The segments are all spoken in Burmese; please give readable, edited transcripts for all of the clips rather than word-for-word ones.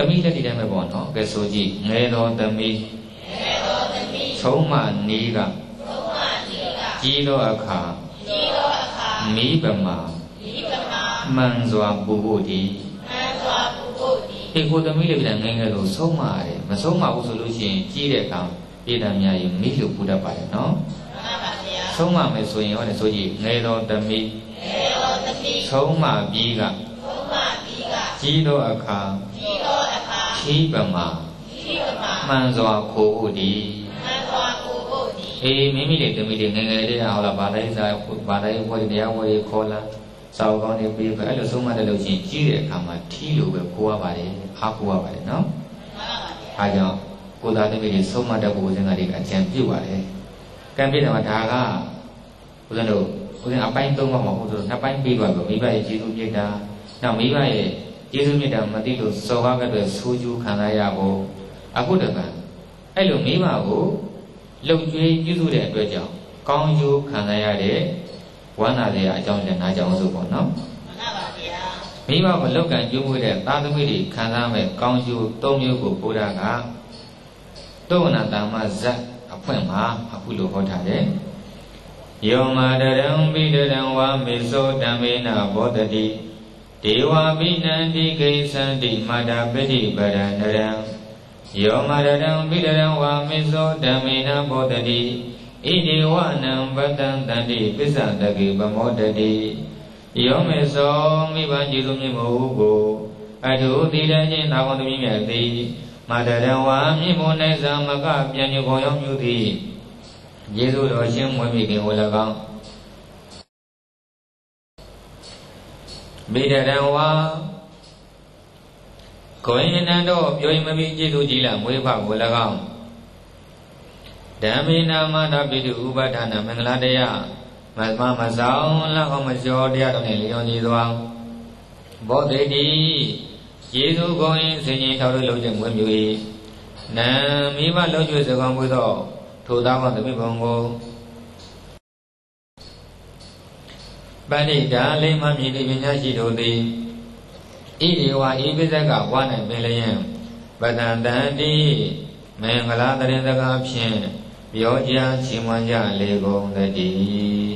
မိလက်ဒီတိုင်းပဲပေါ့နော်ကဲဆိုကြည့်ငယ်တော်သမီးဆုံးမနီးကကြီးသောအခါမိဘမှာမှန်စွာပူဖို့ဒီကိုသမီးလေးပြန်ငယ်ငယ်လို့ဆုံးမရတယ်မဆုံးမဘူးဆိုလို့ရှိရင်ကြီးတဲ့အခါပြည်သားများရင်မိလို့ပူတတ်ပါတယ်နော်ဆုံးမမယ်ဆိုရင်ဟောတယ်ဆိုကြည့်ငယ်တော်သမီးဆုံးမပြီးကကြီးသောအခါခိပမာမှန်စွာခိုးဖို့ဒီအေးမိမိလေးသမီးလေးငယ်ငယ်လေးဟောလားဗာတိုင်းစားဗာတိုင်းဝယ်တရားဝယ်ခေါ်လာစောက်ကောင်းနေပြီးပဲအဲ့လိုဆုံးမတယ်လို့ရှိရင်ကြီးတဲ့အခါမှာထီးလို့ပဲခိုးရပါတယ်အားကိုးရပါတယ်နော်အားကြောင့်ကိုသားသမီးလေးဆုံးမတဲ့ကိုယ်စဉ်ကလေးအကြံပြုပါတယ်ကံပြည့်တယ်မှာဒါကဦးဇင်းတို့ဦးဇင်းအပိုင်း၃ပါးမှာဟုတ်ဆိုနှစ်ပိုင်းပြီးသွားပြီမိဘရဲ့ကျေးဇူးမြတ်တာနောက်မိဘရဲ့ကျေးဇူးမြတ်တာမသိလို့စော်ကားကတဲ့ဆိုးကျိုးခံရရဖို့အခုတကအဲ့လိုမိဘကိုလုံကျွေးပြုစုတဲ့အတွက်ကြောင့်ကောင်းကျိုးခံရတဲ့ဝမ်းသာစရာအကြောင်းလည်းနားကြောင်ဆိုပေါ့နော်မှန်ပါဗျာမိဘကိုလောက်ကံကျိုးမွေးတဲ့သားသမီးတွေခံစားမဲ့ကောင်းကျိုး၃မျိုးကိုဘုရားကသုဝနာတမဇတ်အဖွင့်မှာအခုလိုဟောထားတယ်ယောမာတရံဘိဒရံဝါမေသောဓမ္မေနဘောတတိဒေဝဘိနန္တိကိသန္တိမာတာပတိပရဏရံယောမာတရံဘိဒရံဝါမေသောဓမ္မေနဘောတတိဣတိဝနံပတံတန္တိပစ္စတကေပမောတတိယောမေသောမိဘကျေးဇူးမြတ်မို့ကိုအထုသီလချင်းသာဝန်သမီးမြတ်သည်မာတရံဝါမြင့်မို့၌သမကပြန်ညခေါ်ရောက်ပြုသည်ယေရှုတော်ရှင်မွေးမိခင်ဟော၎င်းဗိဒရံဝါကိုယ်ရင်တော်ပြောရင်မပြီးကျေးဇူးကြီးလားမွေးဖကို၎င်းဓမ္မေနာမနာပိတုဥပဒနာမင်္ဂလာတရားမဆောင်လောက်အောင်မကျော်တရားတော်နဲ့လျော်ညီစွာဘောဓိတိယေရှုကိုယ်ရင်စင်ကြီးထောက်လို့လုံးကျမွေးမြူ၏နာမိဘလုံးကျွေးစကောင်းမှုသောထိုသားကောသမီးဘုံကိုပဏိတာလိမ္မာမြည်တိပညာရှိတို့သည်ဣတိဝါဤပိစကဝါ၌ပင်လျင်ပတံတန္တိမင်္ဂလာတရင်စကားဖြင့်ပြောကြားချီးမွမ်းကြလေကုန်တည်း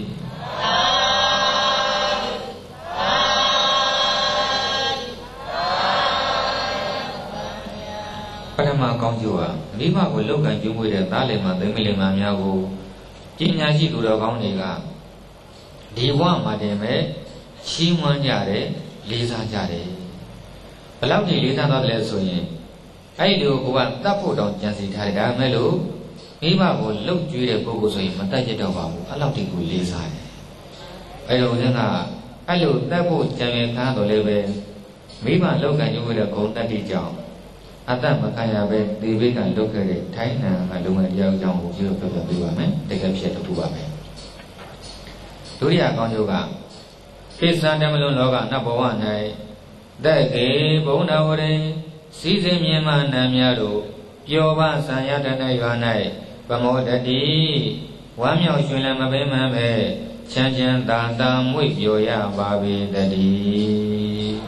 ပထမကောင်းကျိုးဟာမိဘကိုလောက်ကံကျိုးမွေးတဲ့သားလိမ္မာသမီးလိမ္မာများကိုပညာရှိသူတော်ကောင်းတွေကဒီဘဝမှာတင်မဲ့ချီးမွမ်းကြတယ်လေးစားကြတယ်ဘယ်လောက်ကြီးလေးစားတော့လဲဆိုရင်အဲ့ဒီကိုကတတ်ဖို့တောင်ကြံစီထားတယ်ဒါမဲ့လို့မိဘကိုလှုပ်ကြွေးတဲ့ပုဂ္ဂိုလ်ဆိုရင်မတတ်ရတော့ပါဘူးအဲ့လောက်တည်းကိုလေးစားတယ်အဲ့လိုဦးဇင်းကအဲ့လိုတတ်ဖို့ကြံရခါတော့လည်းပဲမိဘလောက်ကံကျိုးတဲ့ဂုဏ်တတ္တိကြောင့်အတ္တမခံရပဲဒီဘိကလုတ်ခဲ့တဲ့ထိုင်းနာကလုံငယ်တရားအကြောင်းကိုပြောပြပေးပါမယ်တကယ်ဖြစ်တူပါမယ်ဒုတိယကောင်းကျိုးကပိဿတမလုံးလောကနတ်ဘဝ၌တဲ့ကေဘုံတော်ဝရေစီစဉ်မြင်မှနာများတို့ပျော်ပါဆံရတဲ့ရွာ၌ပမောတတိဝမ်းမြောက်ရွှင်လန်းမပဲမှန်ပဲချမ်းချမ်းသာသာမွေ့ပျော်ရပါပေတည်း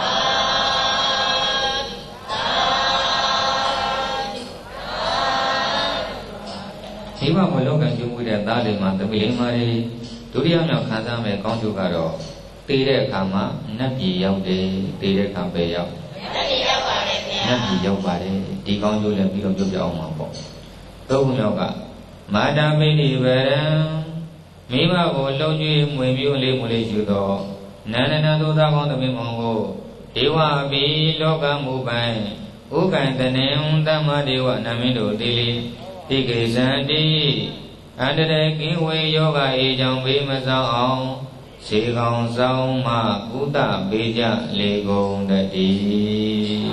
ဒီမှာဘလောကံကျိုးမှုတဲ့သားလေးမှာသမီးလေးမာတွေဒုတိယမြောက်ခံစားမဲ့ကောင်းကျိုးကတော့တေးတဲ့အခါမှာနတ်ပြည်ရောက်တယ်တေးတဲ့အခါပဲရောက်နတ်ပြည်ရောက်ပါတယ်ဗျာနတ်ပြည်ရောက်ပါတယ်ဒီကောင်းကျိုးလည်းပြီးတော့ပြောပြအောင်ပါပေါ့သုံးခုမြောက်ကမာတာပိဋိဗရံမိဘကိုလှုပ်ကြွေးမွေမျိုးလေးမူလေးယူသောနန္ဒနာသောသားကောင်းသမီးမောင်ကိုဒေဝအပိလောကမူပိုင်ဥက္ကံတနေသမ္မာဒေဝနာမင်းတို့တိလိတိကိသန္တိအန္တရကင်းဝေယောဂအေကြောင့်ဘေးမဆောင်အောင်ခြေကောင်ဆောင်မှကုသပေးကြလေကုန်တည်း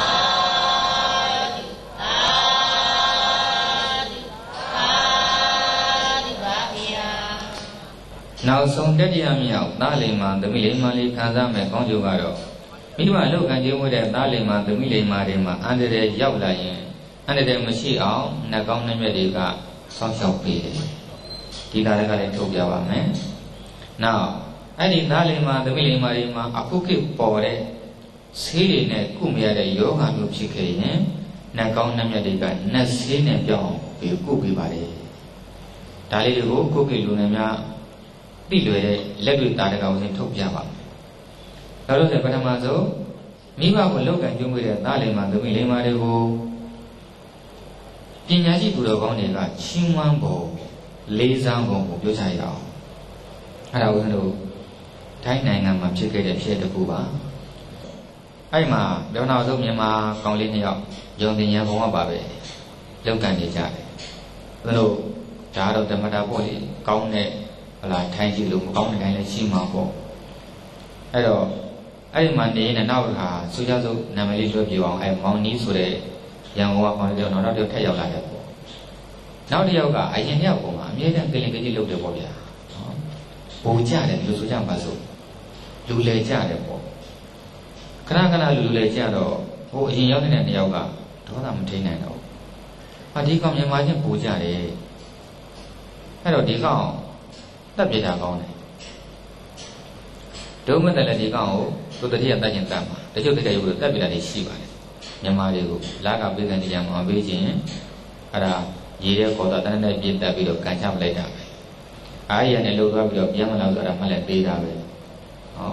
နောက်ဆုံးတတိယမြောက်သားလိမ္မာသမီးလိမ္မာလေးခံစားမဲ့ကောင်းကျိုးကတော့မိဘလောကံကျိုးဝဲတဲ့သားလိမ္မာသမီးလိမ္မာတွေမှာအန္တရာယ်ရောက်လာရင်အန္တရာယ်မရှိအောင်နှကောင်းနှမြတ်တွေကဆောင်းရှောက်ပေးတယ်ဒီသားတွေကလည်းထုတ်ပြပါမယ်နောက်အဲ့ဒီသားလိမ္မာသမီးလိမ္မာတွေမှာအခုခေတ်ပေါ်တဲ့ဆေးတွေနဲ့ကုမရတဲ့ယောဂမျိုးဖြစ်ခဲ့ရင်နှကောင်းနှမြတ်တွေကနှဆေးနဲ့ပြောင်းပြီးကုပေးပါလေဒါလေးတွေကိုကိုယ်ကိလူငယ်များသိလွယ်တဲ့လက်တွေ့တာတကောင်စင်ထုတ်ပြပါဒါလို့ဆိုပထမဆုံးမိဘကိုလောက်ကံကျုံးပေးတဲ့သားလေးမှသမီးလေးမတွေကိုပညာရှိသူတော်ကောင်းတွေကချီးမွမ်းဖို့လေးစားဖို့ကိုပြောချရအောင်အဲ့ဒါဦးဇင်းတို့ထိုင်းနိုင်ငံမှာဖြစ်ခဲ့တဲ့ဖြစ်တစ်ခုပါအဲ့မှာပြောနောက်ဆုံးမြန်မာကောင်လေး2ယောက်ယုံတင်ရန်ဘုံကပါပဲလောက်ကံနေကြတယ်ဦးဇင်းတို့ဒါတော့ဓမ္မတာပေါ့လေကောင်းတဲ့ဟလာထိုင်းကြည့်လို့မကောင်းတဲ့တိုင်းလည်းရှိမှာပေါ့အဲ့တော့အဲ့ဒီမှာနေရင်နောက်တစ်ခါစူးကြစုနာမည်လေးလွှဲပြအောင်အဲ့မောင်နီးဆိုတဲ့ရန်ကုန်ကခေါင်းလေးတော့နောက်တစ်ယောက်ထပ်ရောက်လာတယ်ပေါ့နောက်တစ်ယောက်ကအရင်ယောက်ပုံမှာအမြဲတမ်းကလင်ကလေးလုပ်တယ်ပေါ့ဗျာနော်ပုံကြတယ်လူဆိုကြမှာဆိုလူလေကြတယ်ပေါ့ခဏခဏလူလေကြတော့ဟိုအရင်ရောက်နေတဲ့တစ်ယောက်ကဒေါသမထိန်နိုင်တော့ဟာဒီကောင်မြန်မာချင်းပုံကြတယ်အဲ့တော့ဒီကောင်တက်ပြတာကောင်းတယ်ဒုမတက်လည်းဒီကောင်ကိုသူတတိယတက်ကျင်တတ်မှာတချို့တကယ်လို့တက်ပြတာတွေရှိပါတယ်မြန်မာတွေကိုလာကပေးတဲ့နေရာမှာပေးခြင်းအဲ့ဒါရေတဲ့ခေါ်တော့တန်းတဲ့ပြည့်တက်ပြီးတော့ကန်ချမလိုက်တာပဲအားရနဲ့လှုပ်သွားပြီးတော့ပြန်မလာဆိုတော့မှလည်းသေးတာပဲဟော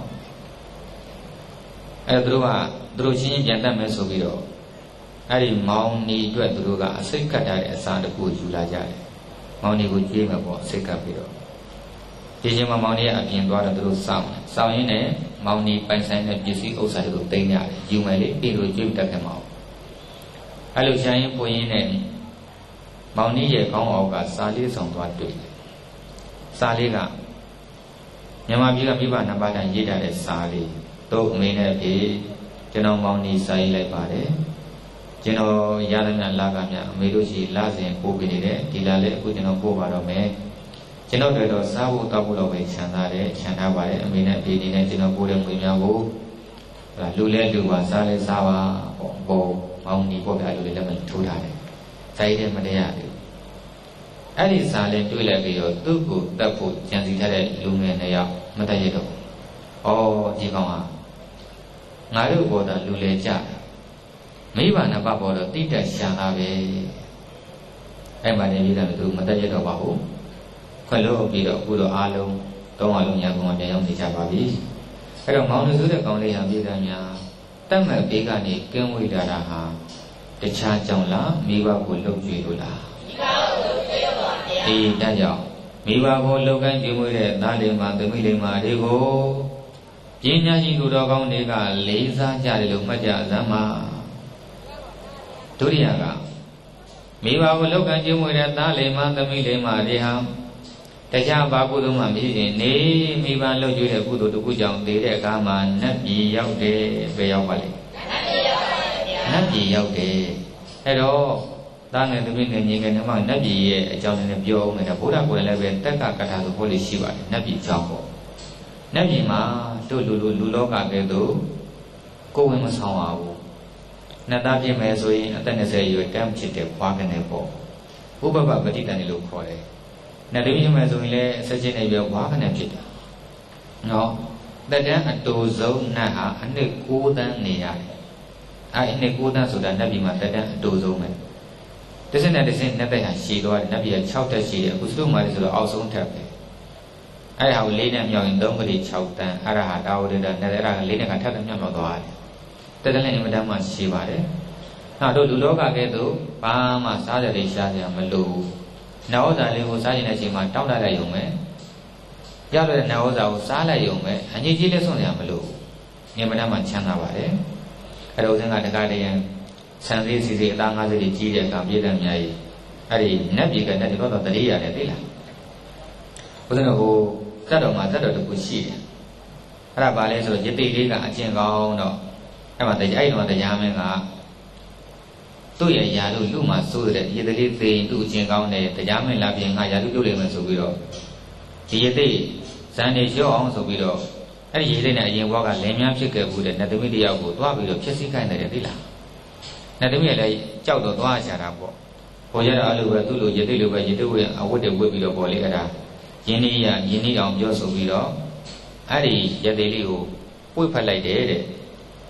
အဲ့တော့သူတို့ချင်းပြန်တက်မယ်ဆိုပြီးတော့အဲ့ဒီမောင်နီအတွက်သူတို့ကအစိတ်ကတ်ထားတဲ့အစာတကူယူလာကြတယ်မောင်နီကိုကြေးမယ်ပေါ့စိတ်ကပ်ပြီးတော့ဒီချိန်မှာမောင်နီကအပြင်သွားတော့သူတို့စောင့်ရင်းနဲ့မောင်နီပိုင်ဆိုင်တဲ့ပစ္စည်းဥစ္စာတွေကိုသိမ်းရတယ်ယူမယ်လေပြီးတော့ကျွေးတက်ခဲ့မှာအဲ့လိုရှာရင်ပွင့်ရင်းနဲ့မောင်နီရဲ့ခေါင်းအောက်ကစာလေးဆောင်သွားတွေ့တယ်စာလေးကမြန်မာပြည်ကမိဘနှစ်ပါးတန်ရေးထားတဲ့စာလေးတို့အမေနဲ့ပြေကျွန်တော်မောင်နီစာရေးလိုက်ပါတယ်ကျွန်တော်ရသမျှလာကမြအမေတို့ရှိလာစဉ်ပို့ပေးနေတယ်ဒီလာလေးအခုကျွန်တော်ပို့ပါတော့မယ်ကျွန်တော်တို့တော့စားဖို့တောက်ဖို့တော့ပဲခြံထားပါတယ်အမေနဲ့ပြေနေနဲ့ကျွန်တော်ပို့တဲ့ငွေများကိုလူလဲလူပါစားလဲစားပါပေါ့မောင်နီပေါ့ဗျာလူလေးလည်းမထိုးထားတယ်စိုက်တယ်မတရားဘူးအဲ့ဒီစားလဲတွေးလိုက်ပြီးတော့သူ့ကိုတတ်ဖို့ကြံစီထားတဲ့လူငယ်2ယောက်မတတ်ရတော့ဒီကောင်ဟာငါတို့ဘောတာလူလဲကြမိဘနှစ်ပါးပေါ်တော့တိတက်ရှာတာပဲအဲ့မှာနေပြီးတော့သူမတက်ရတော့ပါဘူးခွက်လို့ပြီးတော့အခုတော့အားလုံး3အားလုံးညာကုန်မှာပြန်ရောက်နေကြပါပြီအဲ့တော့မောင်လူစုတဲ့ကောင်းလေးဟာပြည်သားများတတ်မဲ့ဘေးကနေကင်းဝေးတာဟာတခြားကြောင့်လားမိဘကိုလှုပ်ကြွေလို့လားမိဘကိုလှုပ်ကြွေပါဗျာဒီတတ်ကြောင့်မိဘကိုလှုပ်ကိုင်းကြွေးမွေးတဲ့သားလေးမှသမီးလေးမှတွေကိုပညာရှိသူတော်ကောင်းတွေကလေးစားကြတယ်လို့မှတ်ကြစမ်းပါဒုတိယကမိဘကိုလောက်ကံကျင်းမွေတဲ့သားလေးမှသမီးလေးမှတွေဟာတရားဘာကုသိုလ်မှမရှိရင်နေမိဘလှုပ်ကြွေးတဲ့ကုသိုလ်တစ်ခုကြောင့်တည်တဲ့အခါမှာနတ်ပြည်ရောက်တယ်ပဲရောက်ပါလေနတ်ပြည်ရောက်တယ်အဲ့တော့သားငယ်သမီးငယ်ညီငယ်နှမနတ်ပြည်ရဲ့အကြောင်းနဲ့ပြောအောင်မယ်ဗုဒ္ဓကိုယ်လည်းပဲတက်ကကထာဆိုဟောလို့ရှိပါတယ်နတ်ပြည်အကြောင်းပေါ့နတ်ပြည်မှာတို့လူလောကကဲ့သို့ကိုယ်ဝင်မဆောင်ပါဘူးနတ်သားပြင်မယ်ဆိုရင်အသက်20ရွယ်တန်းဖြစ်တဲ့ဖွားကနေပေါ့ဥပပပฏิတန်လို့ခေါ်တယ်နတ်သမီးပြင်မယ်ဆိုရင်လည်းဆက်ချင်းနဲ့ပြောဖွားကနေဖြစ်တယ်နော်တက်တန်းအတူဆုံးနတ်ဟာအနှစ်9တန်းနေရတယ်အဲ့အနှစ်9တန်းဆိုတာနတ်ပြည်မှာတက်တန်းအတူဆုံးပဲတစ်စင်းနဲ့တစ်စင်းနတ်တဲ့ဟာရှည်သွားတယ်နတ်ပြည်က6တက်ရှည်တယ်အခုစုမှလည်းဆိုတော့အောက်ဆုံးထပ်ပဲအဲ့ဒါကို4နဲ့မြောက်ရင်3ကလေး6တန်းအဲ့ဒါဟာတာဝရဒနဲ့အဲ့ဒါက4နဲ့ကထပ်ထပ်မြောက်သွားတယ်တက်တယ်လည်းအင်မတန်မှရှည်ပါတယ်နောက်တို့လူလောကကဲ့သို့ဘာမှစားကြတယ်ရှားကြမလို့နောက်ဥစ္စာလေးကိုစားကျင်တဲ့အချိန်မှာတောင်းတလိုက်ရုံပဲရတဲ့နောက်ဥစ္စာကိုစားလိုက်ရုံပဲအငြိကြီးလက်ဆွံ့ရမလို့အင်မတန်မှချမ်းသာပါတယ်အဲ့တော့ဦးဇင်းကတကားတည်းရန်ဆန်သေးစီစီအသား50တွေကြီးတဲ့အခါပြည်တယ်များကြီးအဲ့ဒီနတ်ပြည်ကနတ်တွေတော့တတိရတယ်သိလားဦးဇင်းတို့ဟိုတတ်တော်မှာတတ်တော်တစ်ခုရှိတယ်အဲ့ဒါဘာလဲဆိုတော့ယတိလေးကအကျင့်ကောင်းတော့အဲ့မှာအဲ့တော့တရားမင်းကသူ့ရဲ့ယာလူလူမှာစိုးတဲ့ယတိလေးသိရင်သူ့အကျင့်ကောင်းတယ်တရားမင်းလာပြင်ငါယာလူပြုတ်လိမ့်မယ်ဆိုပြီးတော့ဒီယတိဇန်နေရော့အောင်ဆိုပြီးတော့အဲ့ဒီယတိနဲ့အရင်ဘဝကလင်မြန်းဖြစ်ခဲ့ဘူးတဲ့နတ်သမီးတယောက်ကိုတွားပြီးတော့ဖြစ်စည်းခိုင်းတယ်သိလားနတ်သမီးလည်းကြောက်တော့သွားကြတာပေါ့ပေါ်ရတာအဲ့လိုပဲသူ့လိုယတိလိုပဲယတိဝေအဝတ်တွေဝတ်ပြီးတော့ပေါ်လေအဲ့ဒါယင်းနီးအောင်ပြောဆိုပြီးတော့အဲ့ဒီယတိလေးကိုပွေ့ဖက်လိုက်တယ်တဲ့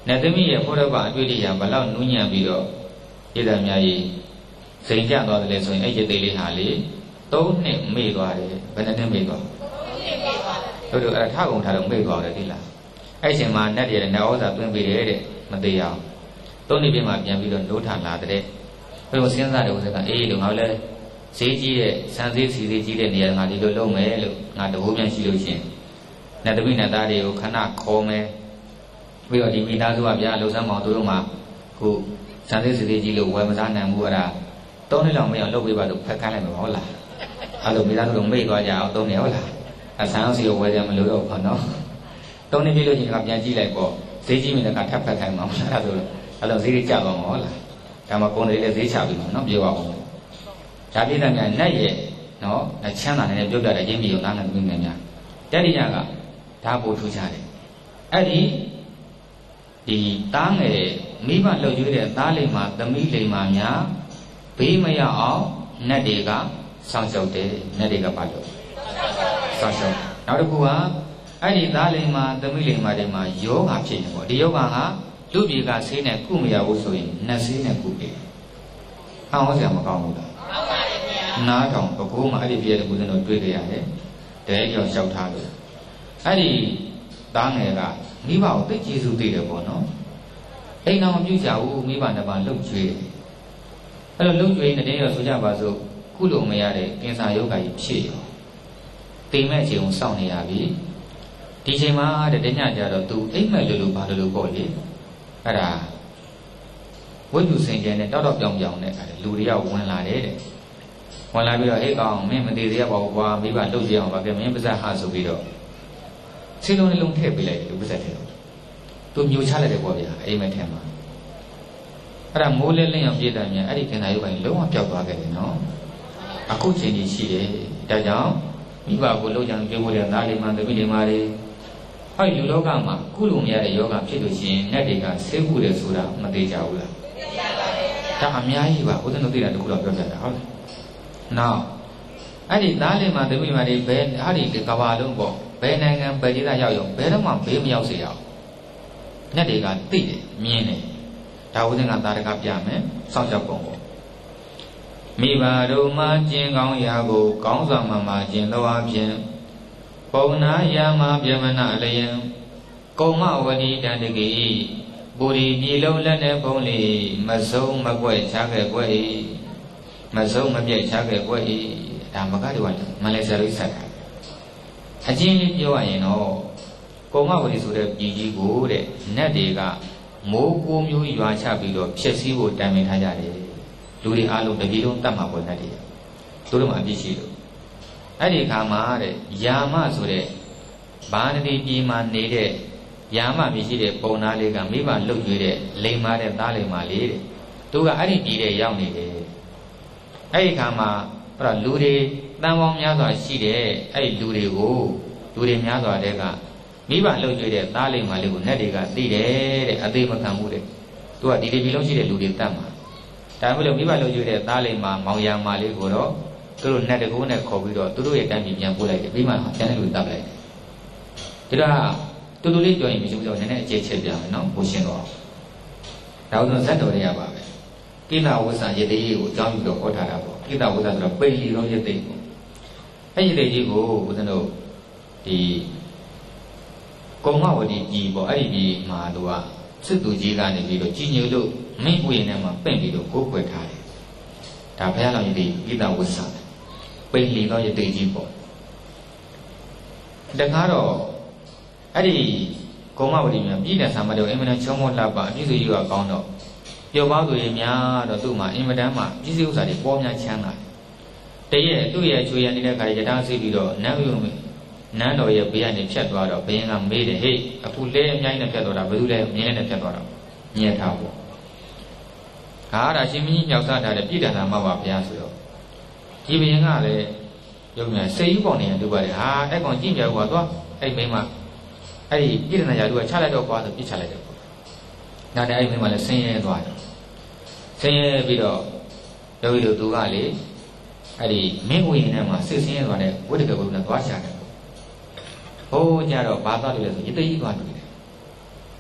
Natami ya Puraba Adwidia Balau Nunya Bido Idamyai Saint John or the lesson Age Daily Hali don't name me Banana Migo to do a Tagon Tarum Migo the Dilla Aishima Nadia and all that will be ready Madia don't even my Yambido no time la the day we was in that was an aid on our CG Sanzi CG near Nadido Lome not the woman solution Nadamina Dadio cannot call me we are the Midazu Abia Losama Duruma who Sanzi CG Wemazan and Mura don't allow me a low about the Pakalamala Hello Midazu Mego out don't know as sounds your way I'm a little or no don't be looking up Yaji like CG in the Katapakam Hello Ziri Jabam Kamakon is a chabi, not you are. Chabi than a nay, no, a channel and a job that I gave you none of women. Daddy Yaga, Tabu to Chari. Eddie, the Tange, Miva Lojude, Dalima, the Mili Mania, Pimaya all, Nadiga, Sanso de Nadiga Palo. Sanso. Now the Pua, Eddie Dalima, the Mili Madima, Yoga Chingo, the Yoga. Lubiga seen a Kumia also in Nasina Kupi. How was Yamakamuda? Not on Pokuma, I did with no Twitter, the edge of Shoutago. Adi Dangera, Miva, the Jesu did a bono. Ain't no Muja, Miva, the look tree. Hello, look in the day of Sujabazo, Kulu Mayade, Kinsa Yoga, Chi. They met you on Sony Abbey. Tijima, the Denaja, to take my little Padalu body. What you say, Janet, out of young Luria, one lady. When I will hate on me, the about one, maybe I don't know, but the members are house of video. Sit on a long table like you said. To new child, warrior, amen. But I'm more than of Jedamia, I can I even low up your bucket, you know. A coach in the city, that down, you are good, young Julian, Naliman, the Millimari. I do Logama, Kulumia Yoga Piduchin, Nediga, Sebu Sura, Madeja. Tamia, wouldn't know that good of the now, I did Nalima, the Millimari, Ben, Hadi, the Cavalumbo, Ben and Bedida Yayo, Bedama, Baby Yausia. Nediga did it, meaning. Thousand and Taraka Yame, Santa Bongo. Miba Roma, Jingong Yago, Gonza Mama, Jindoa Pien. Pona Yama Biamana Layan, Koma Wadi Dandagi, Buri Dilo Lane Poli, Maso Magway Chagaway, Maso Mabia Chagaway, Tamakariwan, Malaysia Saka. Ajin Yoano, Koma Wadi Suda Gigi Gure, Nadiga, Mokum Yu Chabido, Chesivo Damitayade, Luri Alu, the Gidon Tamako Nadia, Turum Abishido. Adi Kama, Yama Sure, Banadi Iman needed, Yama Mishide, Pona Lega, Miva look with it, Lema and Dalima lady. Tuga Adi Dide Young needed. Adi Kama, Ludi, Namon Yaza Shide, Adi Ludi go, Ludi Yaza Dega, Miva look with it, Dalima Ligu, Nediga, Dide, Adima Kamude. To a Dide below Shide Ludi Tama. Tamu Miva look with it, Dalima, Mauya Maliguro. To net a good covido, to do a time in Yambula, be my channel with double. To do it, join me with an HHB, no pushing off. Thousand Saturday above it. Kina was a Yedi, John the Otarabo, Kina was a Bailey Roger Dego. Hey, they go with no the Koma or the Gibo, Ivy, Madua, Situ Gigan, Vido, Gino, make we in a penny to cook with high. Tapella, Gita was son. Bailey, no, you take Gibo. The Caro Adi Koma with him, Gina, somebody, eminent Chomo Laba, you are gone up. Your Wadu Emia, the Duma, Imadama, Jesus are the Bomia Chana. The year, 2 years, we ended a Kajadan Sibido, now you none of your behind the chat water, being a made a hay, a full day of Nina Pedora, Bulu, Nina Pedora, near Tabo. Cara, she means outside the Peter and Mava Piazzo. Giving a young say you want to do it. Ah, I want Jimmy was what I may mark. I didn't do a child of water, each child. Now I may want to say it water. Say a bit of the widow to Gali. I did make we in a 6 years on it, what if I would not watch it? Oh, Jaro, Baba, you eat one.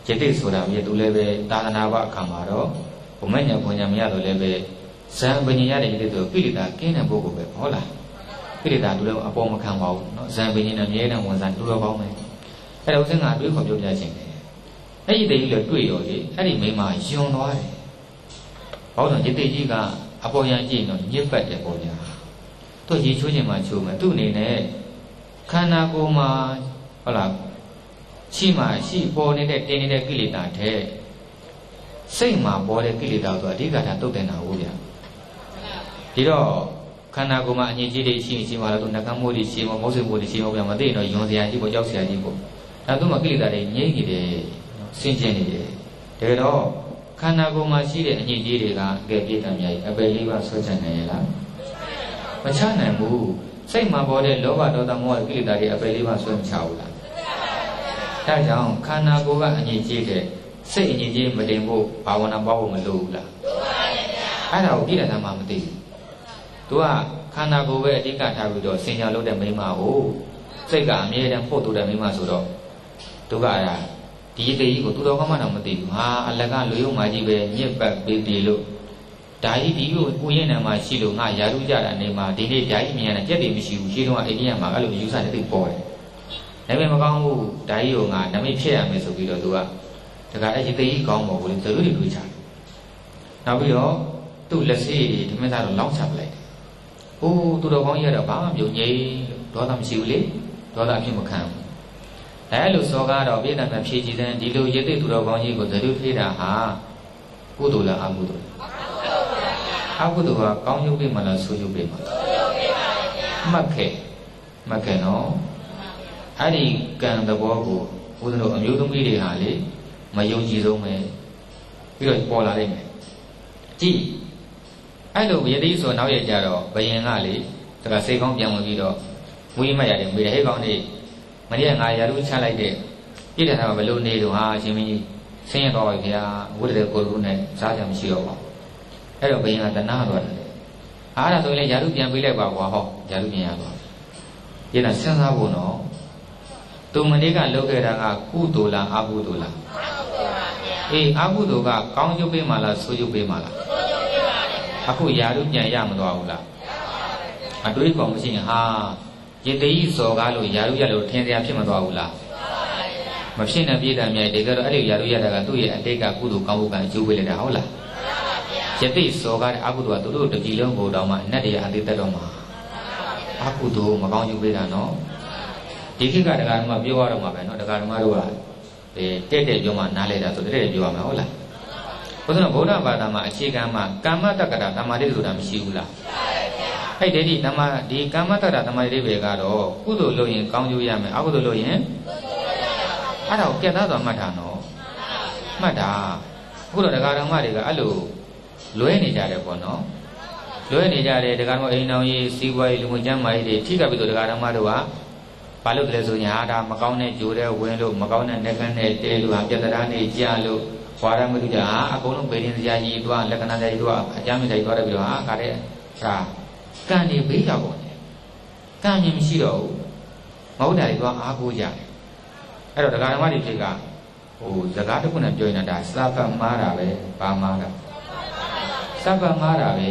จิตโสดามีตุเลเบตานาบะคำมาโรผมไม่เนี่ยคนยังไม่อยากตุเลเบสัมปัญญาเด็กๆตัวกิริตาเก่งนะพวกกูแบบโหล่ะกิริตาตุเลอปอมคำเบาเนาะสัมปัญญาเนี่ยนะวันสันตุเลเบาไหมแต่เราซึ่งงานด้วยความยอมใจจริงไอ้เด็กๆเลยด้วยอยู่ดิไอ้เด็กไม่มาย้อนน้อยเพราะตอนจิตจีก็อปอยังจีเนาะยึดไปแต่ปอยตัวจีช่วยจะมาช่วยมาตู้นี่เนี่ยขันนากูมาโหล่ะชีมาชีปอนี่เด็กนี่เด็กกิริตาเทစိတ်မှာပေါ်တဲ့ကိလေသာဆိုအဓိကထားတုတ်တင်တာဟုတ်ဗျာဒီတော့ခန္ဓာကိုယ်မှာအငြိကြီးတွေရှိရင်ရှိမှလည်းသူနှကမ်းမိုးတွေရှိမှမဟုတ်စိတ်မိုးတွေရှိမှဗျာမသိရင်တော့ယွန်စရာကြီးပေါ့ကြောက်စရာကြီးပေါ့ဒါသူ့မှာကိလေသာတွေငြိမ့်နေတယ်ဆင်ကျင်နေတယ်တကယ်တော့ခန္ဓာကိုယ်မှာရှိတဲ့အငြိကြီးတွေကကဲပြည့်တမ်းများကြီးအပယ်လေးပါဆွဲချနိုင်ရလားမချနိုင်ဘူးစိတ်မှာပေါ်တဲ့လောဘဒေါသမောဟကိလေသာတွေအပယ်လေးပါဆွဲမချဘူးလားဒါကြောင့်ခန္ဓာကိုယ်ကအငြိကြီးတဲ့စိတ်အငြိကြီးမတင်ဖို့ဘာဝနာပွားဖို့မလိုဘူးလားအဲ့ဒါကိုပြည့်တယ်မှမသိဘူးသူကခန္ဓာကိုယ်ပဲအဓိကထားပြီးတော့စင်ညာလုပ်တဲ့မိန်းမကိုစိတ်ကအမြဲတမ်းဖို့တူတဲ့မိန်းမဆိုတော့သူကအဲ့ဒါဒီတေကြီးကိုသူတော်ကောင်းမှတော့မသိဘူးဟာအလကလူယုံမာကြီးပဲညစ်ပတ်ပေးပြီလို့ဒါကြီးဒီကိုကိုရင်နံမှာရှိလို့ငါယာရုကြတာနေမှာဒီနေ့ဓာကြီးမြင်ရတဲ့ကြက်တွေမရှိဘူးရှင်းတော့အိန္ဒိယမှာအဲ့လိုယူဆတဲ့သိပေါ်တယ်ဒါပေမဲ့မကောင်းဘူးဓာကြီးကိုငါနမိတ်ဖြစ်ရမယ်ဆိုပြီးတော့သူကဒါကအဲ့ဒီတေကြီးကောင်းပေါ့ကိုလေသူတို့တွေတွေးချနောက်ပြီးတော့သူ့လက်စေးဒီမဲ့သားတော့လောင်းချပလိုက်တယ်။အိုးသူတော်ကောင်းကြီးကတော့ဘာမှမပြုံငြိမ်ဒေါသမရှိဘူးလေဒေါသအဖြစ်မခံဘူး။အဲ့လိုစောကားတော့ပြည်တံဖြည့်ကြည့်တဲ့ဒီလိုရစ်တဲ့သူတော်ကောင်းကြီးကိုသတိထေးတာဟာကုသိုလ်လားအကုသိုလ်လားအကုသိုလ်ကကောင်းကျိုးပေးမှလားဆိုးကျိုးပေးမှလားမှတ်ခဲ့နော်အဲ့ဒီကံသဘောကိုဘုရားတို့အမျိုးသမီးတွေဟာလေမယုံကြည်ဆုံးပဲပြီးတော့ပေါ်လာနိုင်မယ်ကြည့်အဲ့လိုယတိဆိုနောက်ရကြတော့ဘယင်ကလေဒါကစိတ်ကောင်းပြန်ဝင်ပြီးတော့မွေးမှတ်ရတယ်မေးတယ်ဟဲ့ကောင်းနေမနေ့ကငါရာလူချလိုက်တဲ့ပြည်တယ်ကဘလို့နေတော့ဟာရှင်မင်းကြီးဆင်းရဲတော့ပါဗျာဝိတ္တကိုယ်နဲ့စားကြမရှိတော့ပါအဲ့တော့ဘယင်ကတနာတော့တယ်အားဒါဆိုရင်ရာလူပြန်ပေးလိုက်ပါကွာဟောရာလူပြန်ရပါပြည်တယ်စဉ်းစားဖို့နော်သူမနေ့ကလုပ်ခဲ့တာကကုသိုလ်လားအကုသိုလ်လားအေးအကုသိုလ်ကကောင်းကျိုးပေးမှလားဆိုးကျိုးပေးမှလားအခုယာရုပြန်ရမသွားဘူးလားအတွေးကောင်မရှိရင်ဟာရေတကြီးစော်ကားလို့ယာရုရလို့ထင်စရာဖြစ်မသွားဘူးလားမဖြစ်နဲ့ပြည်တယ်မြိုက်တကယ်တော့အဲ့ဒီယာရုရတာကသူ့ရဲ့အတိတ်ကကုသိုလ်ကောင်းမှုကအကျိုးပေးလိုက်တာဟုတ်လားယတိစော်ကားတဲ့အကုသိုလ်ကသူတို့တကြီးလုံးကိုတောင်မှအနက်တရားအသေးသက်တော့မှာအကုသိုလ်မကောင်းကျိုးပေးတာနော်ဒီခေတ်ကတရားဓမ္မပြောရတော့မှာပဲနော်တရားဓမ္မတို့ကတဲ့ပြောမှနားလဲတာဆိုတဲ့ပြောရမှာဟုတ်လားဘုရားဗုဒ္ဓဘာသာမှာအခြေခံမှာကာမတက္ကတာဓမ္မတိဆိုတာမရှိဘူးလားအဲ့ဒီဓမ္မဒီကာမတက္ကတာဓမ္မတိပဲကတော့ကုသိုလ်လုပ်ရင်ကောင်းကျိုးရမယ်အကုသိုလ်လုပ်ရင်အဲ့ဒါကိုပြတ်သားစွာမှတ်တာနော်မှတ်တာအခုတော့တရားဓမ္မတွေကအဲ့လိုလွဲနေကြတယ်ပေါ့နော်လွဲနေကြတယ်တရားဓမ္မအိမ်တော်ကြီးစီးပွားရေးလူငွေကျန်းမာရေးတွေထိခိုက်ပြီးတော့တရားဓမ္မတို့ကဘာလို့လဲဆိုရင်ဟာဒါမကောင်းတဲ့ဂျိုးတဲ့ဝင်လို့မကောင်းတဲ့နေကန်းနဲ့တဲလို့ဟာပြဿနာနေကြလို့ဝါရမတုကြဟာအကုန်လုံးပေရင်စရာကြီးသွားလက္ခဏာစရာကြီးသွားအကြမ်းမဆိုင်သွားတယ်ပြီးတော့ဟာခါတဲ့ဒါကံနေဘေးရောက်ကုန်တယ်ကံမြင်မရှိတော့ဘူးမဟုတ်တာတွေသွားအားကိုးကြတယ်အဲ့တော့တရားဓမ္မတွေဖြစ်ကဟိုစကားတစ်ခုနဲ့ပြောရင်ဒါစာဖတ်မှားတာပဲဘာမှားတာစာဖတ်မှားတာပဲ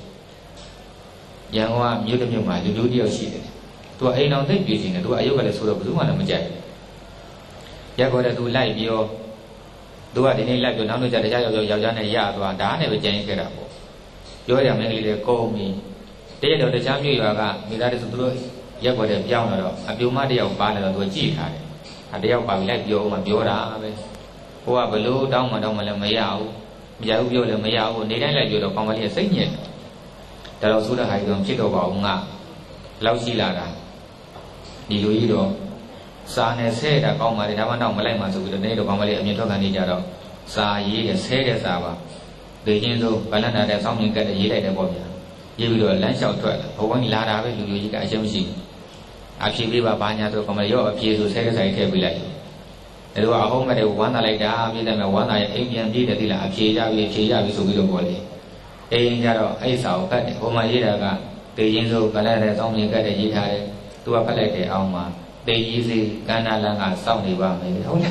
ရန်ကုန်ကမြို့တစ်မြို့မှာလူတယောက်ရှိတယ်သူကအိမ်အောင်သိပ်ပြည်နေတယ်သူကအယုတ်ကလည်းဆိုတော့ဘယ်သူမှလည်းမကြိုက်ရက်ခေါ်တဲ့သူလိုက်ပြောသူကဒီနေ့လိုက်ပြောနောက်နေ့ကျတရားယောက်ျားနဲ့ရသွားဒါနဲ့ပဲကြံရင်ခဲ့တာပေါ့ပြောရမင်းကလေးတွေကုန်းပြီးတရက်တော့တခြားမြို့ရွာကမိသားစုသူတို့ရက်ခေါ်တဲ့ပြောင်းတော့အပြိုမတယောက်ပါနေတော့သူကကြည့်ထားတယ်အဲတယောက်ပါပြီးလိုက်ပြောမှပြောတာပဲဟိုကဘလို့တောင်းမှလည်းမရဘူးပြောလည်းမရဘူးနေတိုင်းလိုက်ပြောတော့ကောင်မလေးကစိတ်ညစ်ဒါတော့ဆိုတဲ့ဟာကြီးတော့ဖြစ်တော့ပါဘူးငါလောက်ရှိလာတာဒီလိုကြီးတော့စာနဲ့ဆဲတာကောင်းပါလေဒါမှတော့မလိုက်မှဆိုပြီးတော့နေ့တော့ကောင်းပါလေအမြင်ထွက်ခံနေကြတော့စာရေးတယ်ဆဲတဲ့စာပါဒေချင်းဆိုဗလန်တာတဲ့စောင်းမြင်ကတဲ့ရေးလိုက်တယ်ပေါ့ဗျာရေးပြီးတော့လမ်းလျှောက်ထွက်ဘဝကြီးလာတာပဲလူကြီးကအရှင်းမရှိအဖြေပေးပါဘာညာဆိုကောင်းပါလေရော့အဖြေဆိုဆဲတဲ့စာကြီးထည့်ပေးလိုက်တယ်ဒါတော့အဟုတ်မဲ့ဝမ်းသာလိုက်တာပြည့်တယ်မဲ့ဝမ်းသာရဲ့အိမ်ပြန်ပြည့်တယ်သိလားအဖြေရပြီဆိုပြီးတော့ပေါ့လေအိမ်ကြတော့အဲ့စာကိုဖတ်တယ်ဟိုမှာရေးတာကဒေချင်းဆိုဗလန်တဲ့စောင်းမြင်ကတဲ့ရေးထားတယ်သူကဖတ်လိုက်တယ်အောင်မှာတေကြီးစီကန္နာလန်ကစောင့်နေပါမယ်ဟုတ်လား